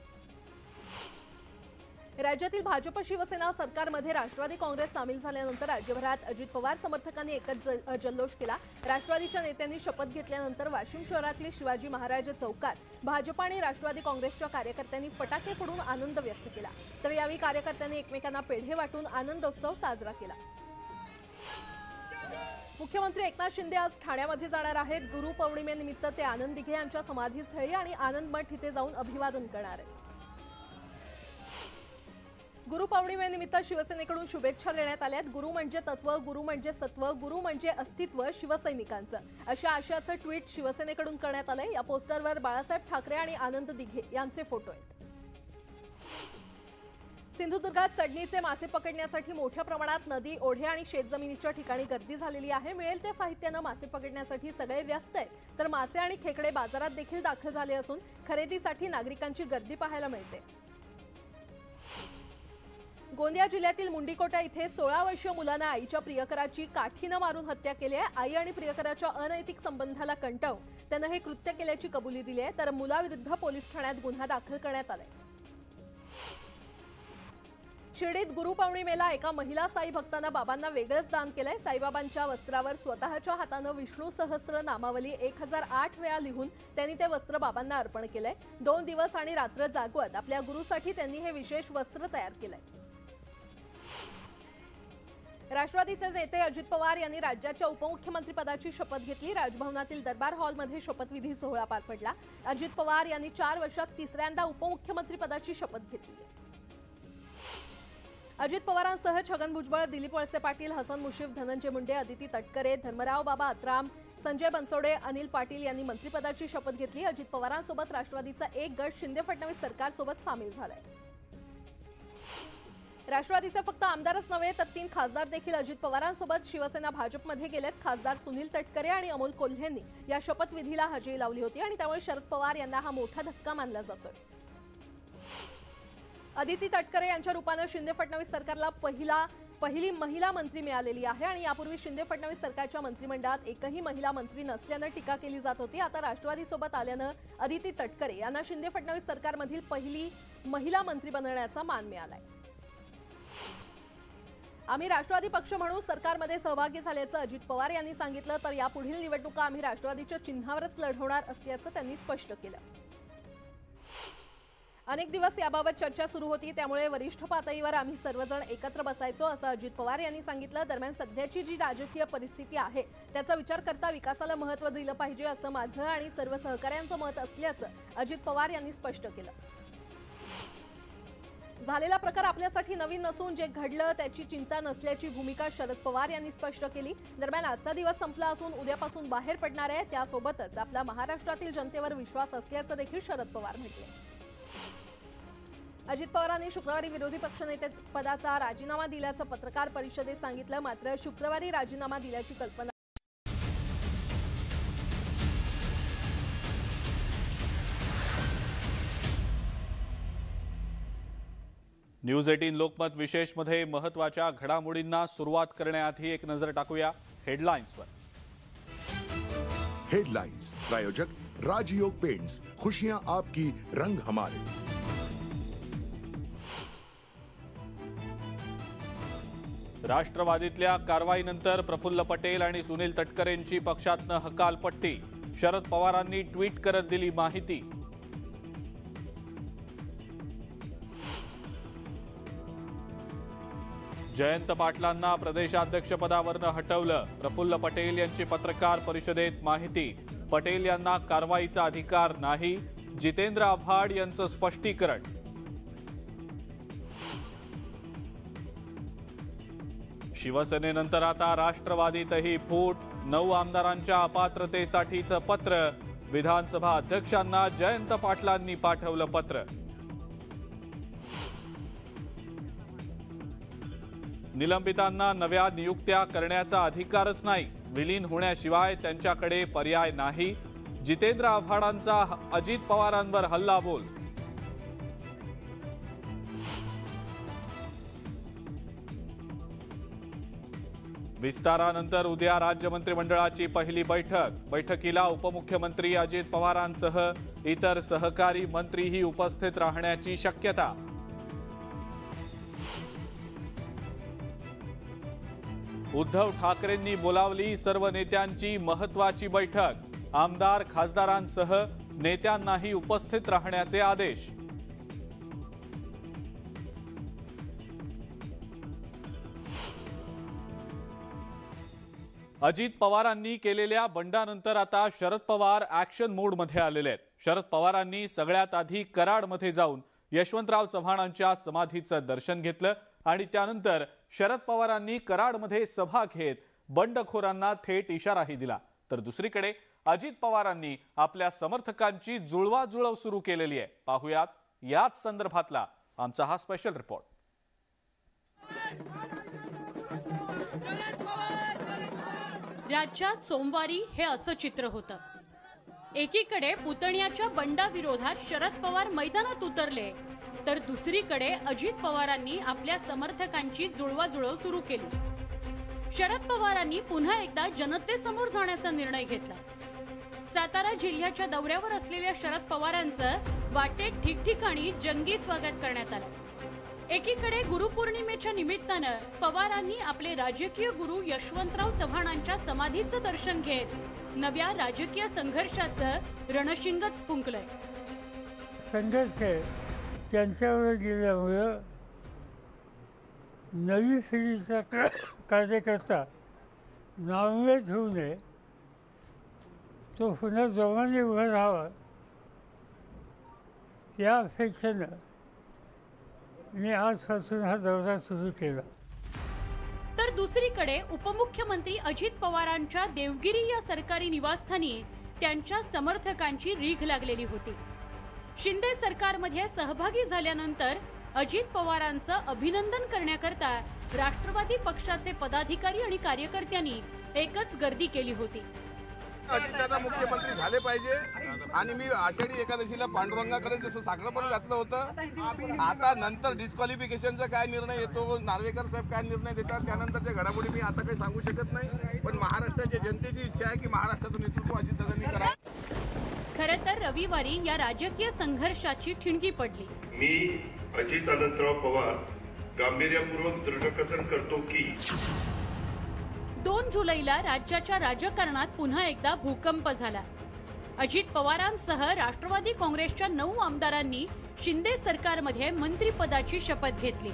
राज्यातील भाजप शिवसेना सरकारमध्ये राष्ट्रवादी काँग्रेस सामील झाल्यानंतर राज्यभरात अजित पवार समर्थकांनी एकच जल्लोष केला। राष्ट्रवादीच्या नेत्यांनी शपथ घेतल्यानंतर वाशिम शहरातील शिवाजी महाराज चौकात भाजप आणि राष्ट्रवादी काँग्रेसच्या कार्यकर्त्यांनी फटाके फोडून आनंद व्यक्त केला। तर यावेळी कार्यकर्त्यांनी एकमेकांना पेढे वाटून आनंदोत्सव साजरा केला। मुख्यमंत्री एकनाथ शिंदे आज ठाण्यामध्ये जाणार आहेत। गुरुपौर्णिमेनिमित्त ते आनंद दिघे यांच्या समाधीस्थळी आणि आनंद मठ इथे जाऊन अभिवादन करणार आहेत। गुरुपौर्णिमेनिमित्त शिवसेनेकडून शुभेच्छा देण्यात आल्यात। गुरु म्हणजे तत्व, गुरु म्हणजे सत्व, गुरु म्हणजे अस्तित्व शिवसैनिकांचं, अशा आशयाचं ट्विट शिवसेनेकडून करण्यात आलंय। या पोस्टरवर बाळासाहेब ठाकरे आणि आनंद दिघे यांचे फोटो आहेत। सिंधुदुर्गात चढणीचे मासे पकडण्यासाठी मोठ्या प्रमाणात नदी, ओढे आणि शेतजमिनीच्या ठिकाणी गर्दी झालेली आहे। मिळेल त्या साहित्यानं मासे पकडण्यासाठी सगळे व्यस्त आहेत, तर मासे आणि खेकडे बाजारात देखील दाखल झाले असून खरेदीसाठी नागरिकांची गर्दी पाहायला मिळते। गोंदिया जिल्ह्यातील मुंडीकोटा इथे 16 वर्षीय मुलानं आईच्या प्रियकराची काठीनं मारून हत्या केली आहे। आई आणि प्रियकराच्या अनैतिक संबंधाला कंटाळून त्यानं हे कृत्य केल्याची कबुली दिली आहे। तर मुलाविरुद्ध पोलीस ठाण्यात गुन्हा दाखल करण्यात आलाय। शिर्डीत गुरुपौर्णिमेला एका महिला साई भक्तांना बाबांना वेगळंच दान केलंय। साईबाबांच्या वस्त्रावर स्वतःच्या हातानं विष्णू सहस्त्र नामावली 1008 वेळा लिहून त्यांनी ते वस्त्र बाबांना अर्पण केलंय। 2 दिवस आणि रात्र जागवत आपल्या गुरुसाठी त्यांनी हे विशेष वस्त्र तयार केलंय। राष्ट्रवादीचे नेते अजित पवार यांनी राज्याच्या उपमुख्यमंत्रीपदाची शपथ घेतली। राजभवनातील दरबार हॉलमध्ये शपथविधी सोहळा पार पडला। अजित पवार यांनी 4 वर्षात तिसऱ्यांदा उपमुख्यमंत्रीपदाची शपथ घेतली। अजित पवारांसह छगन भुजबळ, दिलीप वळसे पाटील, हसन मुश्रीफ, धनंजय मुंडे, अदिती तटकरे, धर्मराव बाबा अत्राम, संजय बनसोडे, अनिल पाटील यांनी मंत्रिपदाची शपथ घेतली। अजित पवारांसोबत राष्ट्रवादीचा एक गट शिंदे फडणवीस सरकारसोबत सामील झालाय। राष्ट्रवादीचे फक्त आमदारच नव्हे तर 3 खासदार देखील अजित पवारांसोबत शिवसेना भाजपमध्ये गेलेत। खासदार सुनील तटकरे आणि अमोल कोल्हेंनी या शपथविधीला हजेरी लावली होती आणि त्यामुळे शरद पवार यांना हा मोठा धक्का मानला जातोय। अदिती तटकरे यांच्या रूपानं शिंदे फडणवीस सरकारला पहिली महिला मंत्री मिळालेली आहे आणि यापूर्वी शिंदे फडणवीस सरकारच्या मंत्रिमंडळात एकही महिला मंत्री नसल्यानं टीका केली जात होती। आता राष्ट्रवादीसोबत आल्यानं अदिती तटकरे यांना शिंदे फडणवीस सरकारमधील पहिली महिला मंत्री बनवण्याचा मान मिळालाय। आम्ही राष्ट्रवादी पक्ष म्हणून सरकारमध्ये सहभागी झाल्याचं अजित पवार यांनी सांगितलं। तर यापुढील निवडणुका आम्ही राष्ट्रवादीच्या चिन्हावरच लढवणार असल्याचं त्यांनी स्पष्ट केलं। अनेक दिवस याबाबत चर्चा सुरू होती, त्यामुळे वरिष्ठ पातळीवर आम्ही सर्वजण एकत्र बसायचो असं अजित पवार यांनी सांगितलं। दरम्यान सध्याची जी राजकीय परिस्थिती आहे त्याचा विचार करता विकासाला महत्त्व दिलं पाहिजे असं माझं आणि सर्व सहकाऱ्यांचं मत असल्याचं अजित पवार यांनी स्पष्ट केलं। झालेला प्रकार आपल्यासाठी नवीन नसून जे घडलं त्याची चिंता नसल्याची भूमिका शरद पवार यांनी स्पष्ट केली। दरम्यान आजचा दिवस संपला असून उद्यापासून बाहेर पडणार आहे, त्यासोबतच आपला महाराष्ट्रातील जनतेवर विश्वास असल्याचं देखील शरद पवार म्हटले। अजित पवारांनी शुक्रवारी विरोधी पक्षनेतेपदाचा राजीनामा दिल्याचं पत्रकार परिषदेत सांगितलं। मात्र शुक्रवारी राजीनामा दिल्याची कल्पना न्यूज 18 लोकमत विशेषमध्ये महत्त्वाच्या घडामोडींना सुरुवात करण्याआधी एक नजर टाकूया हेडलाईन्सवर। हेडलाइंस प्रायोजक राजयोग पेंट्स, खुशियां आपकी रंग हमारे। राष्ट्रवादीतल्या कारवाईनंतर प्रफुल्ल पटेल आणि सुनील तटकरेंची पक्षातनं हकालपट्टी। शरद पवारांनी ट्विट करत दिली माहिती। जयंत पाटलांना प्रदेशाध्यक्षपदावरनं हटवलं। प्रफुल्ल पटेल यांची पत्रकार परिषदेत माहिती। पटेल यांना कारवाईचा अधिकार नाही, जितेंद्र आव्हाड यांचं स्पष्टीकरण। शिवसेनेनंतर आता राष्ट्रवादीतही फूट। 9 आमदारांच्या अपात्रतेसाठीचं पत्र। विधानसभा अध्यक्षांना जयंत पाटलांनी पाठवलं पत्र। निलंबितांना नव्या नियुक्त्या करण्याचा अधिकारच नाही, विलीन होण्याशिवाय त्यांच्याकडे पर्याय नाही. जितेंद्र आव्हाडांचा अजित पवारांवर हल्लाबोल. विस्तारानंतर उद्या राज्य मंत्रिमंडळाची पहिली बैठक. बैठकीला उपमुख्यमंत्री अजित पवारांसह इतर सहकारी मंत्रीही उपस्थित राहण्याची शक्यता. उद्धव ठाकरेंनी बोलावली सर्व नेत्यांची महत्त्वाची बैठक. आमदार खासदारांसह नेत्यांनाही उपस्थित राहण्याचे आदेश. अजित पवारांनी केलेल्या बंडानंतर आता शरद पवार ऍक्शन मोडमध्ये आलेले आहेत. शरद पवारांनी सगळ्यात आधी कराडमध्ये जाऊन यशवंतराव चव्हाणांच्या समाधीचं दर्शन घेतलं आणि त्यानंतर शरद पवारांनी कराडमध्ये सभा घेत बंडखोरांना थेट इशाराही दिला. तर दुसरीकडे अजित पवारांनी आपल्या समर्थकांची जुळवाजुळव सुरू केलेली आहे. पाहुयात याच संदर्भातला आमचा हा स्पेशल रिपोर्ट. राज्यात सोमवारी हे असं चित्र होतं. एकीकडे पुतण्याच्या बंडाविरोधात शरद पवार मैदानात उतरले तर दुसरीकडे अजित पवारांनी आपल्या समर्थकांची जुळवाजुळव सुरू केली. शरद पवारांनी पुन्हा एकदा जनतेसमोर जाण्याचा निर्णय घेतला. सातारा जिल्ह्याच्या दौऱ्यावर असलेल्या शरद पवारांचं वाटेत ठिकठिकाणी जंगी स्वागत करण्यात आलं. एकीकडे गुरुपौर्णिमेच्या निमित्तानं पवारांनी आपले राजकीय गुरु यशवंतराव चव्हाणांच्या समाधीचं दर्शन घेत नव्या राजकीय संघर्षाचं रणशिंगच फुंकलंय. संघर्ष त्यांच्यावर गेल्यामुळं नवी पिढीचा कार्यकर्ता नावमेद होऊ नये, तो पुन्हा जोमाने उभा राहावा या अपेक्षेनं मी आजपासून हा दौरा सुरू केला. तर दुसरीकडे उपमुख्यमंत्री अजित पवारांच्या देवगिरी या सरकारी निवासस्थानी त्यांच्या समर्थकांची रीघ लागलेली होती. शिंदे सरकारमध्ये सहभागी झाल्यानंतर अजित पवारांचं अभिनंदन करण्याकरता राष्ट्रवादी पक्षाचे पदाधिकारी आणि कार्यकर्त्यांनी एकच गर्दी केली होती. अजितदादा मुख्यमंत्री झाले पाहिजे आणि मी आषाढी एकादशीला पांडुरंगाकडे जसं साखर पण घातलं होतं. आता नंतर डिस्क्वालिफिकेशनचा काय निर्णय येतो, नार्वेकर साहेब काय निर्णय देतात, त्यानंतरच्या घडामोडी मी आता काही सांगू शकत नाही. पण महाराष्ट्राच्या जनतेची इच्छा आहे की महाराष्ट्राचं नेतृत्व अजितदादांनी करावं. खरं तर रविवारी या राजकीय संघर्षाची ठिणगी पडली. मी अजित अनंतराव पवार गांभीर्यपूर्वक दृढकथन करतो की 2 जुलैला राज्याच्या राजकारणात पुन्हा एकदा भूकंप झाला. अजित पवारांसह राष्ट्रवादी काँग्रेसच्या 9 आमदारांनी शिंदे सरकारमध्ये मंत्रिपदाची शपथ घेतली.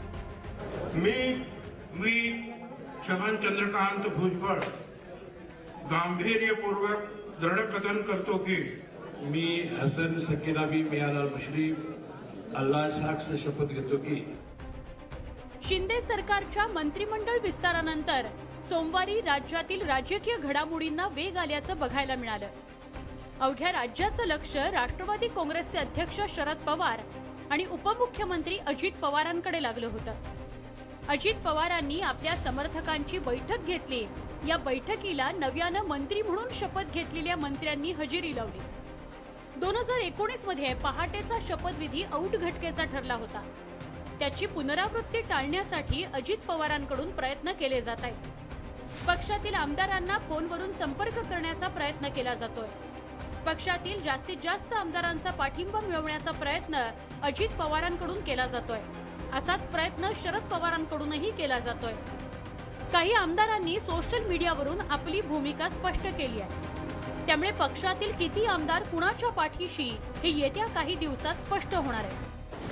मी छगन चंद्रकांत भुजबळ गांभीर्यपूर्वक दृढकथन करतो की मी हसन सकीनाबी मियालाल मुश्रीफ अल्लाह साक्ष शपथ घेतो की शिंदे सरकारच्या मंत्रिमंडळ विस्तारानंतर सोमवारी राज्यातील राजकीय घडामोडींना वेग आल्याचं बघायला मिळालं. अवघ्या राज्याचं लक्ष राष्ट्रवादी काँग्रेसचे अध्यक्ष शरद पवार आणि उपमुख्यमंत्री अजित पवारांकडे लागलं होतं. अजित पवारांनी आपल्या समर्थकांची बैठक घेतली. या बैठकीला नव्यानं मंत्री म्हणून शपथ घेतलेल्या मंत्र्यांनी हजेरी लावली. 2019 मध्ये पहाटेचा शपथविधी औट घटकेचा ठरला होता. त्याची पुनरावृत्ती टाळण्यासाठी अजित पवारांकडून प्रयत्न केले जात आहेत. पक्षातील आमदारांना फोनवरून संपर्क करण्याचा प्रयत्न केला जातोय. पक्षातील जास्तीत जास्त आमदारांचा पाठिंबा मिळवण्याचा प्रयत्न अजित पवारांकडून केला जातोय. असाच प्रयत्न शरद पवारांकडूनही केला जातोय. काही आमदारांनी सोशल मीडियावरून आपली भूमिका स्पष्ट केली आहे. त्यामुळे पक्षातील किती आमदार कुणाच्या पाठीशी हे येत्या काही दिवसात स्पष्ट होणार आहे.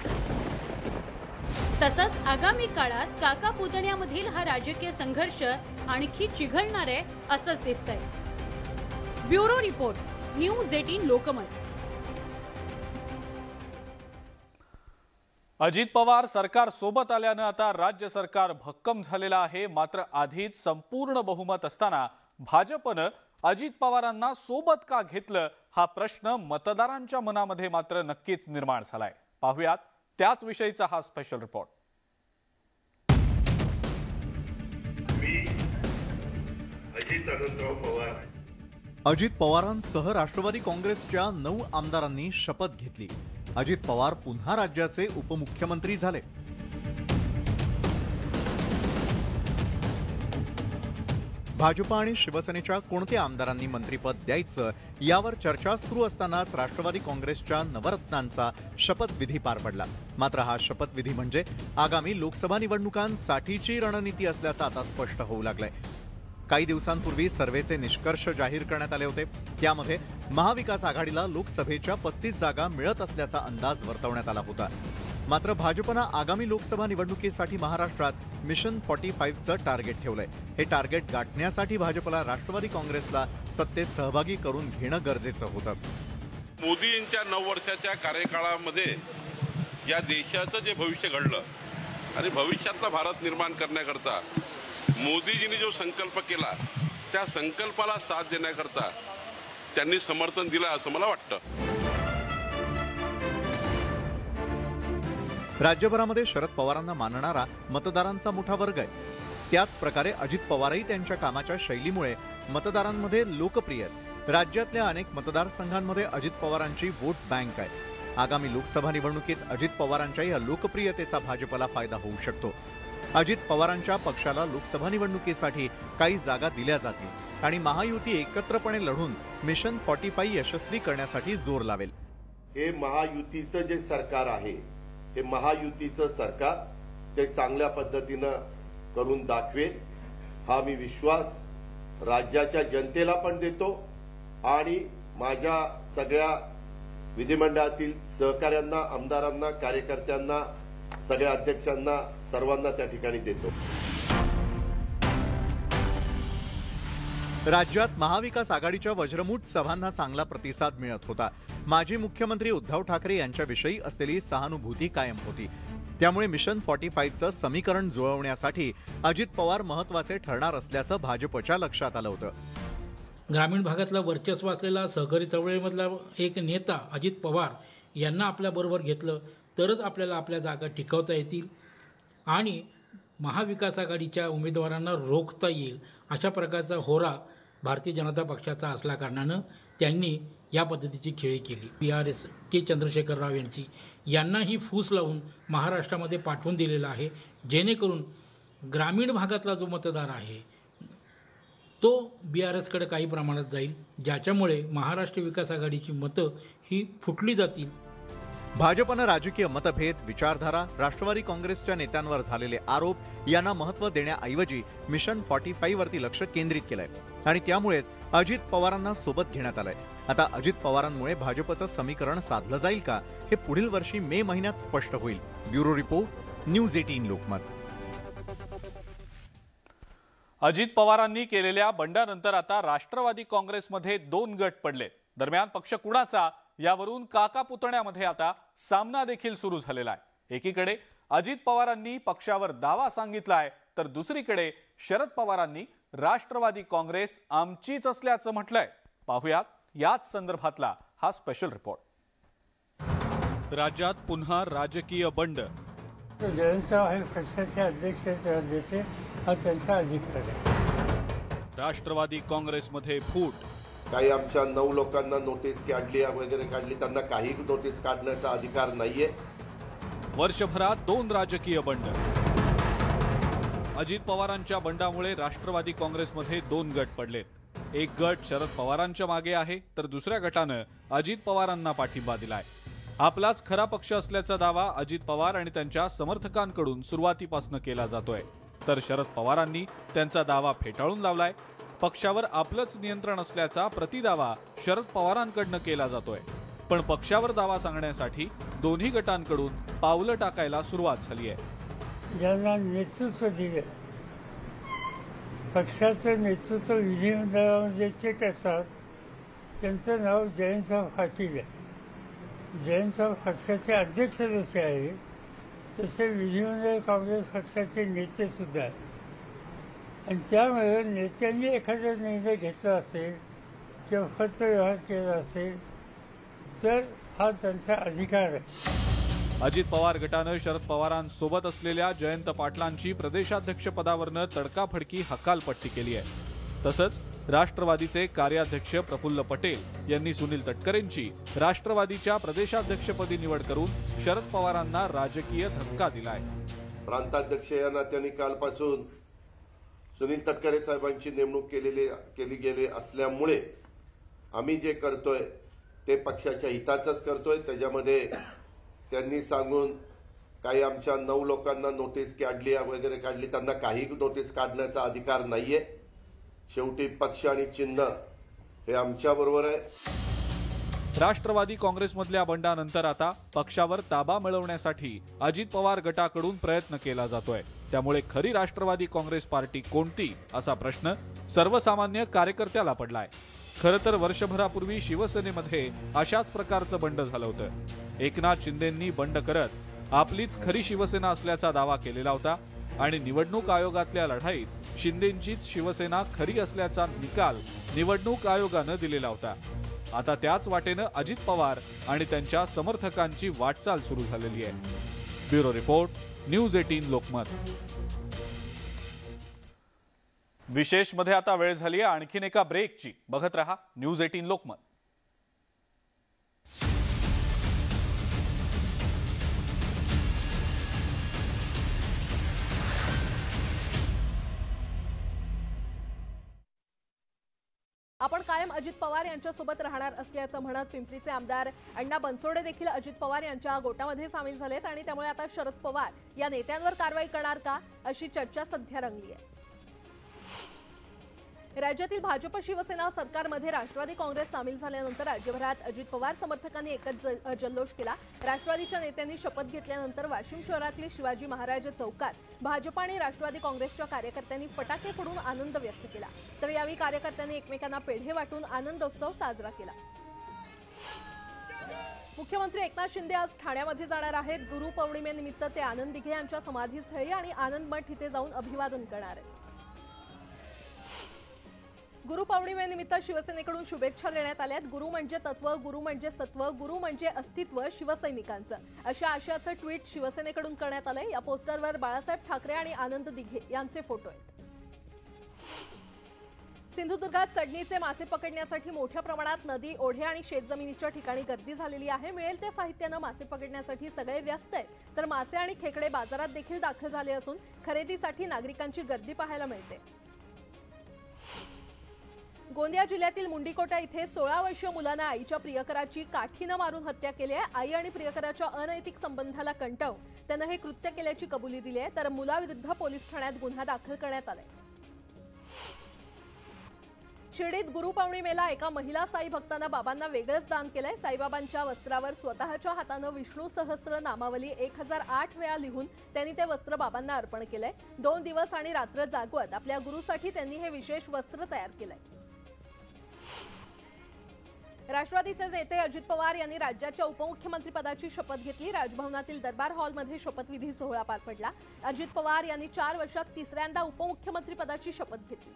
तसंच आगामी काळात काका पुतण्यामधील हा राजकीय संघर्ष आणखी चिघळणार आहे असंच दिसतंय. Bureau report, news 18 Lokmat. Ajit Pawar सरकार सोबत आल्यानं आता राज्य सरकार भक्कम झालेलं आहे. मात्र आधीच संपूर्ण बहुमत असताना भाजपनं अजित पवारांना सोबत का घेतलं हा प्रश्न मतदारांच्या मनामध्ये मात्र नक्कीच निर्माण झालाय. पाहुयात त्याच विषयीचा हा स्पेशल रिपोर्ट. मी अजित अजित अनंतराव पवार. अजित पवारांसह राष्ट्रवादी काँग्रेसच्या 9 आमदारांनी शपथ घेतली. अजित पवार पुन्हा राज्याचे उपमुख्यमंत्री झाले. भाजपा आणि शिवसेनेच्या कोणत्या आमदारांनी मंत्रिपद द्यायचं यावर चर्चा सुरू असतानाच राष्ट्रवादी काँग्रेसच्या नवरत्नांचा शपथविधी पार पडला. मात्र हा शपथविधी म्हणजे आगामी लोकसभा निवडणुकांसाठीची रणनीती असल्याचं आता स्पष्ट होऊ लागलंय. काही दिवसांपूर्वी सर्व्हेचे निष्कर्ष जाहीर करण्यात आले होते. त्यामध्ये महाविकास आघाडीला लोकसभेच्या 35 जागा मिळत असल्याचा अंदाज वर्तवण्यात आला होता. मात्र भाजपनं आगामी लोकसभा निवडणुकीसाठी महाराष्ट्रात मिशन 45चं टार्गेट ठेवलंय. हे टार्गेट गाठण्यासाठी भाजपला राष्ट्रवादी काँग्रेसला सत्तेत सहभागी करून घेणं गरजेचं होतं. मोदींच्या 9 वर्षाच्या कार्यकाळामध्ये या देशाचं जे भविष्य घडलं आणि भविष्यातला भारत निर्माण करण्याकरता मोदीजींनी जो संकल्प केला त्या संकल्पाला साथ देण्याकरता त्यांनी समर्थन दिलं असं मला वाटतं. राज्यभरामध्ये शरद पवारांना मानणारा मतदारांचा मोठा वर्ग आहे. त्याच प्रकारे अजित पवारही त्यांच्या कामाच्या शैलीमुळे मतदारांमध्ये लोकप्रिय आहेत. राज्यातल्या अनेक मतदारसंघांमध्ये अजित पवारांची वोट बँक आहे. आगामी लोकसभा निवडणुकीत अजित पवारांच्या या लोकप्रियतेचा भाजपला फायदा होऊ शकतो. अजित पवारांच्या पक्षाला लोकसभा निवडणुकीसाठी काही जागा दिल्या जातील आणि महायुती एकत्रपणे लढून मिशन 45 यशस्वी करण्यासाठी जोर लावेल. हे महायुतीचं जे सरकार आहे हे महायुतीचं सरकार ते चांगल्या पद्धतीनं करून दाखवेल हा मी विश्वास राज्याच्या जनतेला पण देतो आणि माझ्या सगळ्या विधिमंडळातील सहकाऱ्यांना, आमदारांना, कार्यकर्त्यांना, सगळ्या अध्यक्षांना, सर्वांना त्या ठिकाणी देतो. राज्यात महाविकास आघाडीच्या वज्रमूठ सभांना चांगला प्रतिसाद मिळत होता. माजी मुख्यमंत्री उद्धव ठाकरे यांच्याविषयी असलेली सहानुभूती कायम होती. त्यामुळे मिशन 45चं समीकरण जुळवण्यासाठी अजित पवार महत्त्वाचे ठरणार असल्याचं भाजपच्या लक्षात आलं होतं. ग्रामीण भागातला वर्चस्व असलेला सहकारी चळवळीमधला एक नेता अजित पवार यांना आपल्याबरोबर घेतलं तरच आपल्याला आपल्या जागा टिकवता येतील आणि महाविकास आघाडीच्या उमेदवारांना रोखता येईल अशा प्रकारचा होरा भारतीय जनता पक्षाचा असल्या कारणानं त्यांनी या पद्धतीची खेळी केली. PRS के चंद्रशेखर राव यांनाही फूस लावून महाराष्ट्रामध्ये पाठवून दिलेला आहे, जेणेकरून ग्रामीण भागातला जो मतदार आहे तो BRSकडे काही प्रमाणात जाईल, ज्याच्यामुळे महाराष्ट्र विकास आघाडीची मतं ही फुटली जातील. भाजपनं राजकीय मतभेद, विचारधारा, राष्ट्रवादी काँग्रेसच्या नेत्यांवर झालेले आरोप यांना महत्त्व देण्याऐवजी मिशन 45 वरती लक्ष केंद्रित केलंय आणि त्यामुळेच अजित पवारांना सोबत घेण्यात आलंय. आता अजित पवारांमुळे भाजपचं समीकरण साधलं जाईल का हे पुढील वर्षी मे महिन्यात स्पष्ट होईल. Bureau report, news 18 Lokmat. Ajit पवारांनी केलेल्या बंडानंतर आता राष्ट्रवादी काँग्रेसमध्ये 2 गट पडले. दरम्यान पक्ष कुणाचा यावरून काका पुतण्यामध्ये आता सामना देखील सुरू झालेला आहे. एकीकडे अजित पवारांनी पक्षावर दावा सांगितलाय तर दुसरीकडे शरद पवारांनी राष्ट्रवादी काँग्रेस आमचीच असल्याचं म्हटलंय. पाहुयात याच संदर्भातला हा स्पेशल रिपोर्ट. राज्यात पुन्हा राजकीय बंड. जयंतराव पक्षाचे अध्यक्ष हा त्यांचा अधिकार आहे. राष्ट्रवादी काँग्रेसमध्ये फूट. काही आमच्या 9 लोकांना नोटीस काढली वगैरे काढली, त्यांना काही नोटीस काढण्याचा अधिकार नाहीये. वर्षभरात 2 राजकीय बंड. अजित पवारांच्या बंडामुळे राष्ट्रवादी काँग्रेसमध्ये 2 गट पडलेत. एक गट शरद पवारांच्या मागे आहे तर दुसऱ्या गटानं अजित पवारांना पाठिंबा दिलाय. आपलाच खरा पक्ष असल्याचा दावा अजित पवार आणि त्यांच्या समर्थकांकडून सुरुवातीपासून केला जातोय, तर शरद पवारांनी त्यांचा दावा फेटाळून लावलाय. पक्षावर आपलंच नियंत्रण असल्याचा प्रतिदावा शरद पवारांकडनं केला जातोय. पण पक्षावर दावा सांगण्यासाठी दोन्ही गटांकडून पावलं टाकायला सुरुवात झाली आहे. ज्यांना नेतृत्व दिले, पक्षाचं नेतृत्व विधिमंडळामध्ये जे करतात त्यांचं नाव जयंतराव पाटील आहे. जयंतराव पक्षाचे अध्यक्ष जसे आहेत तसे विधिमंडळ काँग्रेस पक्षाचे नेते सुद्धा आहेत. आणि त्यामुळे नेत्यांनी एखादा निर्णय घेतला असेल किंवा पत्रव्यवहार केला असेल तर हा त्यांचा अधिकार आहे. अजित पवार गटानं शरद पवारांसोबत असलेल्या जयंत पाटलांची प्रदेशाध्यक्षपदावरनं तडकाफडकी हकालपट्टी केली आहे. तसंच राष्ट्रवादीचे कार्याध्यक्ष प्रफुल्ल पटेल यांनी सुनील तटकरेंची राष्ट्रवादीच्या प्रदेशाध्यक्षपदी निवड करून शरद पवारांना राजकीय धक्का दिलाय। प्रांताध्यक्ष या नात्याने कालपासून सुनील तटकरे साहेबांची नेमणूक केली गेली असल्यामुळे आम्ही जे करतोय ते पक्षाच्या हिताचंच करतोय। त्याच्यामध्ये त्यांनी सांगून काही आमच्या 9 लोकांना नोटीस काढली वगैरे काढली, त्यांना काही नोटीस काढण्याचा अधिकार नाहीये। शेवटी पक्ष आणि चिन्ह हे आमच्या बरोबर आहे। राष्ट्रवादी काँग्रेसमधल्या बंडानंतर आता पक्षावर ताबा मिळवण्यासाठी अजित पवार गटाकडून प्रयत्न केला जातोय। त्यामुळे खरी राष्ट्रवादी काँग्रेस पार्टी कोणती असा प्रश्न सर्वसामान्य कार्यकर्त्याला पडलाय। खरं तर वर्षभरापूर्वी शिवसेनेमध्ये अशाच प्रकारचं बंड झालं होतं। एकनाथ शिंदेंनी बंड करत आपलीच खरी शिवसेना असल्याचा दावा केलेला होता आणि निवडणूक आयोगातल्या लढाईत शिंदेंचीच शिवसेना खरी असल्याचा निकाल निवडणूक आयोगानं दिलेला होता। आता त्याच वाटेनं अजित पवार आणि त्यांच्या समर्थकांची वाटचाल सुरू झालेली आहे। Bureau report, news 18 Lokmat. विशेष मध्ये आता वेळ झाली आहे आणखीन एका ब्रेकची। बघत रहा न्यूज 18 लोकमत। आपण कायम अजित पवार यांच्यासोबत राहणार असल्याचं म्हणत पिंपरीचे आमदार अण्णा बनसोडे देखील अजित पवार यांच्या गोटामध्ये सामील झालेत आणि त्यामुळे आता शरद पवार या नेत्यांवर कारवाई करणार का अशी चर्चा सध्या रंगली आहे। राज्यातील भाजप शिवसेना सरकारमध्ये राष्ट्रवादी काँग्रेस सामील झाल्यानंतर राज्यभरात अजित पवार समर्थकांनी एकच जल्लोष केला। राष्ट्रवादीच्या नेत्यांनी शपथ घेतल्यानंतर वाशिम शहरातील शिवाजी महाराज चौकात भाजप आणि राष्ट्रवादी काँग्रेसच्या कार्यकर्त्यांनी फटाके फोडून आनंद व्यक्त केला। तर यावेळी कार्यकर्त्यांनी एकमेकांना पेढे वाटून आनंदोत्सव साजरा केला। मुख्यमंत्री एकनाथ शिंदे आज ठाण्यामध्ये जाणार आहेत। गुरुपौर्णिमेनिमित्त ते आनंद दिघे यांच्या समाधीस्थळी आणि आनंद मठ इथे जाऊन अभिवादन करणार आहेत। गुरुपौर्णिमेनिमित्त शिवसेनेकडून शुभेच्छा देण्यात आल्यात। गुरु म्हणजे तत्व, गुरु म्हणजे सत्व, गुरु म्हणजे अस्तित्व शिवसैनिकांचं अशा आशयाचं ट्विट शिवसेनेकडून करण्यात आलंय। या पोस्टरवर बाळासाहेब ठाकरे आणि आनंद दिघे यांचे फोटो आहेत। सिंधुदुर्गात चढणीचे मासे पकडण्यासाठी मोठ्या प्रमाणात नदी, ओढे आणि शेतजमिनीच्या ठिकाणी गर्दी झालेली आहे। मिळेल त्या साहित्यानं मासे पकडण्यासाठी सगळे व्यस्त आहेत। तर मासे आणि खेकडे बाजारात देखील दाखल झाले असून खरेदीसाठी नागरिकांची गर्दी पाहायला मिळते। गोंदिया जिल्ह्यातील मुंडीकोटा इथे 16 वर्षीय मुलानं आईच्या प्रियकराची काठीनं मारून हत्या केली आहे। आई आणि प्रियकराच्या अनैतिक संबंधाला कंटाळून त्यानं हे कृत्य केल्याची कबुली दिली आहे। तर मुलाविरुद्ध पोलीस ठाण्यात गुन्हा दाखल करण्यात आलाय। शिर्डीत गुरुपौर्णिमेला एका महिला साई भक्तांना बाबांना वेगळंच दान केलंय। साईबाबांच्या वस्त्रावर स्वतःच्या हातानं विष्णू सहस्त्र नामावली 1008 वेळा लिहून त्यांनी ते वस्त्र बाबांना अर्पण केलंय। 2 दिवस आणि रात्र जागवत आपल्या गुरुसाठी त्यांनी हे विशेष वस्त्र तयार केलंय। राष्ट्रवादीचे नेते अजित पवार यांनी राज्याच्या उपमुख्यमंत्रीपदाची शपथ घेतली। राजभवनातील दरबार हॉलमध्ये शपथविधी सोहळा पार पडला। अजित पवार यांनी 4 वर्षात तिसऱ्यांदा उपमुख्यमंत्रीपदाची शपथ घेतली।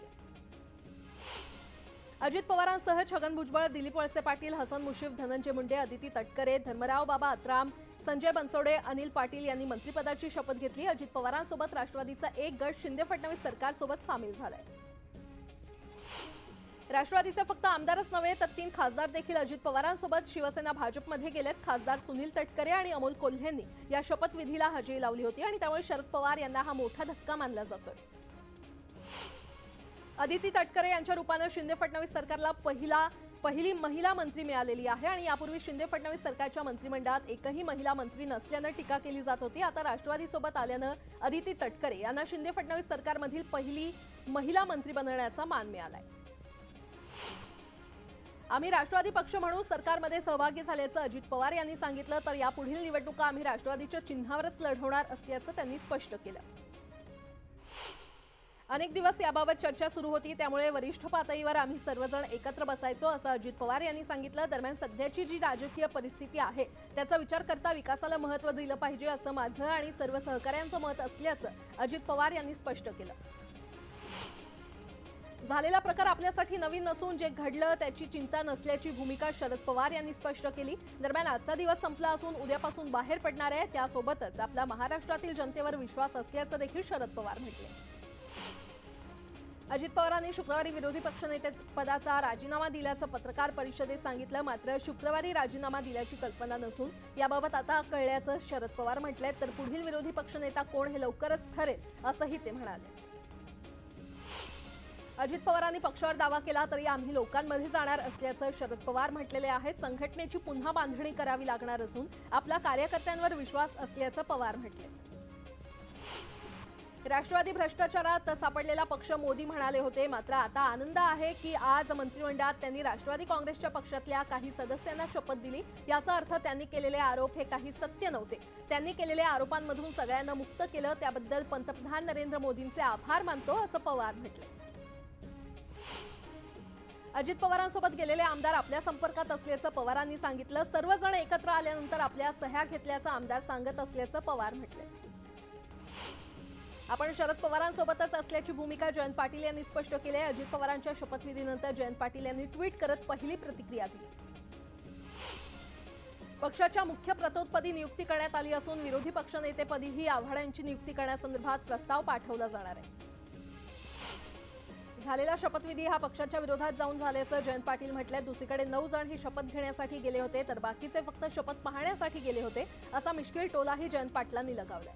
अजित पवारांसह छगन भुजबळ, दिलीप वळसे पाटील, हसन मुश्रीफ, धनंजय मुंडे, अदिती तटकरे, धर्मराव बाबा अत्राम, संजय बनसोडे, अनिल पाटील यांनी मंत्रिपदाची शपथ घेतली। अजित पवारांसोबत राष्ट्रवादीचा एक गट शिंदे फडणवीस सरकारसोबत सामील झालाय। राष्ट्रवादीचे फक्त आमदारच नव्हे तर 3 खासदार देखील अजित पवारांसोबत शिवसेना भाजपमध्ये गेलेत। खासदार सुनील तटकरे आणि अमोल कोल्हेंनी या शपथविधीला हजेरी लावली होती आणि त्यामुळे शरद पवार यांना हा मोठा धक्का मानला जातोय। अदिती तटकरे यांच्या रूपानं शिंदे फडणवीस सरकारला पहिली महिला मंत्री मिळालेली आहे आणि यापूर्वी शिंदे फडणवीस सरकारच्या मंत्रिमंडळात एकही महिला मंत्री नसल्यानं टीका केली जात होती। आता राष्ट्रवादीसोबत आल्यानं अदिती तटकरे यांना शिंदे फडणवीस सरकारमधील पहिली महिला मंत्री बनवण्याचा मान मिळालाय। आम्ही राष्ट्रवादी पक्ष म्हणून सरकारमध्ये सहभागी झाल्याचं अजित पवार यांनी सांगितलं। तर यापुढील निवडणुका आम्ही राष्ट्रवादीच्या चिन्हावरच लढवणार असल्याचं त्यांनी स्पष्ट केलं। अनेक दिवस याबाबत चर्चा सुरू होती, त्यामुळे वरिष्ठ पातळीवर आम्ही सर्वजण एकत्र बसायचो असं अजित पवार यांनी सांगितलं। दरम्यान सध्याची जी राजकीय परिस्थिती आहे त्याचा विचार करता विकासाला महत्त्व दिलं पाहिजे असं माझं आणि सर्व सहकाऱ्यांचं मत असल्याचं अजित पवार यांनी स्पष्ट केलं। झालेला प्रकार आपल्यासाठी नवीन नसून जे घडलं त्याची चिंता नसल्याची भूमिका शरद पवार यांनी स्पष्ट केली। दरम्यान आजचा दिवस संपला असून उद्यापासून बाहेर पडणार आहे, त्यासोबतच आपला महाराष्ट्रातील जनतेवर विश्वास असल्याचं देखील शरद पवार म्हटले। अजित पवारांनी शुक्रवारी विरोधी पक्षनेते पदाचा राजीनामा दिल्याचं पत्रकार परिषदेत सांगितलं. मात्र शुक्रवारी राजीनामा दिल्याची कल्पना नसून याबाबत आता कळल्याचं शरद पवार म्हटलंय. तर पुढील विरोधी पक्षनेता कोण हे लवकरच ठरेल असंही ते म्हणाले. अजित पवारांनी पक्षावर दावा केला तरी आम्ही लोकांमध्ये जाणार असल्याचं शरद पवार म्हटलेले आहे. संघटनेची पुन्हा बांधणी करावी लागणार असून आपल्या कार्यकर्त्यांवर विश्वास असल्याचं पवार म्हटले. राष्ट्रवादी भ्रष्टाचारात सापडलेला पक्ष मोदी म्हणाले होते. मात्र आता आनंद आहे की आज मंत्रिमंडळात त्यांनी राष्ट्रवादी काँग्रेसच्या पक्षातल्या काही सदस्यांना शपथ दिली. याचा अर्थ त्यांनी केलेले आरोप हे काही सत्य नव्हते. त्यांनी केलेल्या आरोपांमधून सगळ्यांना मुक्त केलं. त्याबद्दल पंतप्रधान नरेंद्र मोदींचे आभार मानतो असं पवार म्हटले. अजित पवारांसोबत गेलेले आमदार आपल्या संपर्कात असल्याचं पवारांनी सांगितलं. सर्वजण एकत्र आल्यानंतर आपल्या सह्या घेतल्याचं आमदार सांगत असल्याचं पवार म्हटले. आपण शरद पवारांसोबतच असल्याची भूमिका जयंत पाटील यांनी स्पष्ट केली आहे. अजित पवारांच्या शपथविधीनंतर जयंत पाटील यांनी ट्विट करत पहिली प्रतिक्रिया दिली. पक्षाच्या मुख्य प्रतोदपदी नियुक्ती करण्यात आली असून विरोधी पक्षनेतेपदीही आव्हाडांची नियुक्ती करण्यासंदर्भात प्रस्ताव पाठवला जाणार आहे. झालेला शपथविधी हा पक्षाच्या विरोधात जाऊन झाल्याचं जयंत पाटील म्हटलंय. दुसरीकडे 9 जण हे शपथ घेण्यासाठी गेले होते तर बाकीचे फक्त शपथ पाहण्यासाठी गेले होते असा मिश्किल टोलाही जयंत पाटलांनी लगावलाय.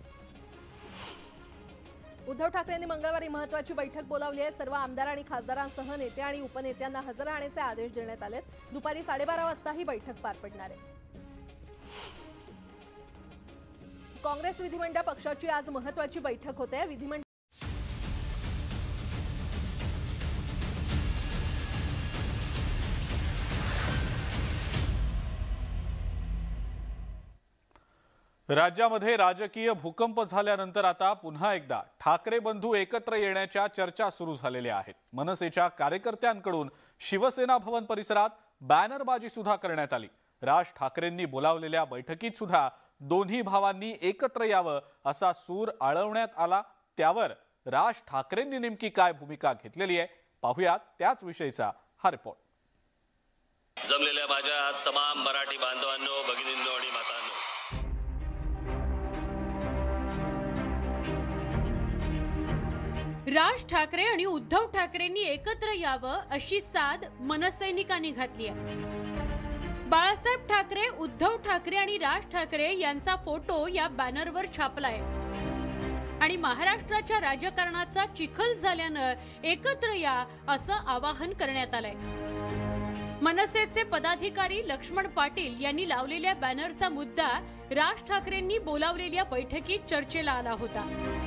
उद्धव ठाकरेंनी मंगळवारी महत्त्वाची बैठक बोलावली आहे. सर्व आमदार आणि खासदारांसह नेते आणि उपनेत्यांना हजर राहण्याचे आदेश देण्यात आलेत. दुपारी 12:30 वाजता ही बैठक पार पडणार आहे. काँग्रेस विधिमंडळ पक्षाची आज महत्त्वाची बैठक होते. विधिमंडळ राज्यामध्ये राजकीय भूकंप झाल्यानंतर आता पुन्हा एकदा ठाकरे बंधू एकत्र येण्याच्या चर्चा सुरू झालेल्या आहेत. मनसेच्या कार्यकर्त्यांकडून शिवसेना भवन परिसरात बॅनरबाजी सुद्धा करण्यात आली. राज ठाकरेंनी बोलावलेल्या बैठकीत सुद्धा दोन्ही भावांनी एकत्र यावं असा सूर आळवण्यात आला. त्यावर राज ठाकरेंनी नेमकी काय भूमिका घेतलेली आहे पाहूयात त्याच विषयीचा हा रिपोर्ट. जमलेल्या माझ्या तमाम मराठी बांधवांनो, भगिनींनो आणि मातांनो, राज ठाकरे आणि उद्धव ठाकरेंनी एकत्र यावं अशी साद मनसैनिकांनी घातली आहे. बाळासाहेब ठाकरे, उद्धव ठाकरे आणि राज ठाकरे यांचा फोटो या बॅनरवर छापलाय आणि महाराष्ट्राच्या राजकारणाचा चिखल झाल्यानं एकत्र या असं आवाहन करण्यात आलंय. मनसेचे पदाधिकारी लक्ष्मण पाटील यांनी लावलेल्या बॅनरचा मुद्दा राज ठाकरेंनी बोलावलेल्या बैठकीत चर्चेला आला होता.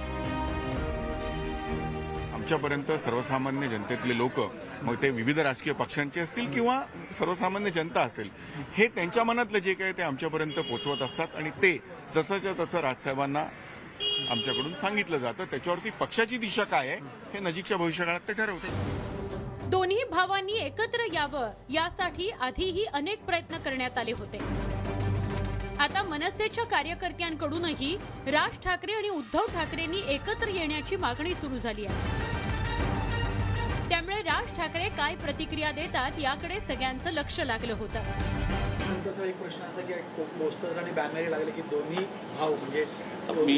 आमच्यापर्यंत सर्वसामान्य जनतेतले लोक, मग ते विविध राजकीय पक्षांचे असतील किंवा सर्वसामान्य जनता असेल, हे त्यांच्या मनातलं जे काही ते आमच्यापर्यंत पोहोचवत असतात आणि ते जसंच्या तसं राजसाहेबांना आमच्याकडून सांगितलं जातं. त्याच्यावरती पक्षाची दिशा काय आहे हे नजीकच्या भविष्यकाळात ते ठरवते. दोन्ही भावांनी एकत्र यावं यासाठी आधीही अनेक प्रयत्न करण्यात आले होते. आता मनसेच्या कार्यकर्त्यांकडूनही राज ठाकरे आणि उद्धव ठाकरेंनी एकत्र येण्याची मागणी सुरू झाली आहे. त्यामुळे राज ठाकरे काय प्रतिक्रिया देतात याकडे सगळ्यांचं लक्ष लागलं होतं. एक प्रश्न असा की पोस्टर्स आणि बॅनर लागले की दोन्ही भाऊ म्हणजे मी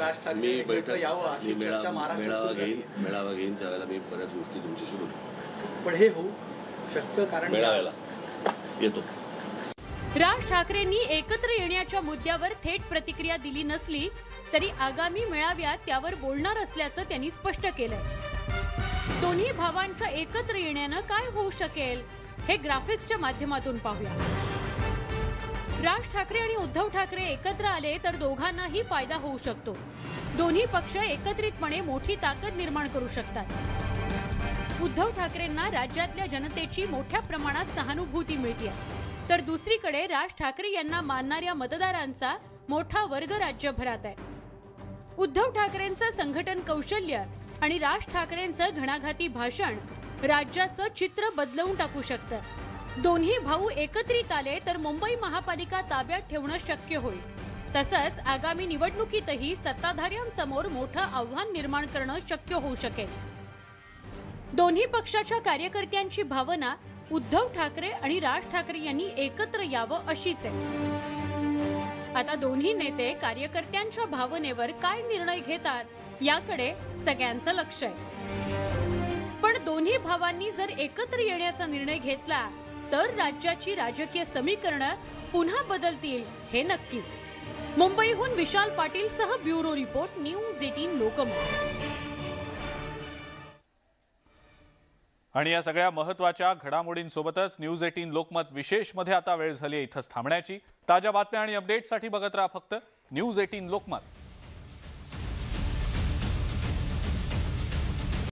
मेळावा घेईन त्यावेळेला मी बऱ्याच गोष्टी तुमच्याशी बोलतो. पण हे होऊ शकतं कारण मेळाव्याला येतो. राज ठाकरेंनी एकत्र येण्याच्या मुद्द्यावर थेट प्रतिक्रिया दिली नसली तरी आगामी मेळाव्यात त्यावर बोलणार असल्याचं त्यांनी स्पष्ट केलंय. दोन्ही भावांच्या एकत्र येण्यानं काय होऊ शकेल हे ग्राफिक्सच्या माध्यमातून पाहूया. राज ठाकरे आणि उद्धव ठाकरे एकत्र आले तर दोघांनाही फायदा होऊ शकतो. दोन्ही पक्ष एकत्रितपणे मोठी ताकद निर्माण करू शकतात. उद्धव ठाकरेंना राज्यातल्या जनतेची मोठ्या प्रमाणात सहानुभूती मिळते, तर दुसरीकडे राज ठाकरे यांना मानणाऱ्या मतदारांचा मोठा वर्ग राज्यभरात आहे. उद्धव ठाकरेंचं संघटन कौशल्य आणि राज ठाकरेंचं घणाघाती भाषण राज्याचं चित्र बदलवून टाकू शकतं. दोन्ही भाऊ एकत्रित आले तर मुंबई महापालिका ताब्यात ठेवणं शक्य होईल. तसंच आगामी निवडणुकीतही सत्ताधाऱ्यांसमोर मोठं आव्हान निर्माण करणं शक्य होऊ शकेल. दोन्ही पक्षाच्या कार्यकर्त्यांची भावना उद्धव ठाकरे आणि राज ठाकरे यांनी एकत्र यावं अशीच आहे. आता दोन्ही नेते कार्यकर्त्यांच्या भावनेवर काय निर्णय घेतात याकडे सगळ्यांचं लक्ष आहे. भावांनी जर एकत्र येण्याचा निर्णय घेतला तर राज्याची राजकीय समीकरणं पुन्हा बदलतील हे नक्की. मुंबईहून विशाल पाटील सह ब्युरो रिपोर्ट, न्यूज 18 लोकमत. आणि या सगळ्या महत्त्वाच्या घडामोडींसोबतच न्यूज 18 लोकमत विशेष मध्ये आता वेळ झाली इथंच थांबण्याची. ताज्या बातम्या आणि अपडेट्ससाठी बघत राहा फक्त न्यूज 18 लोकमत.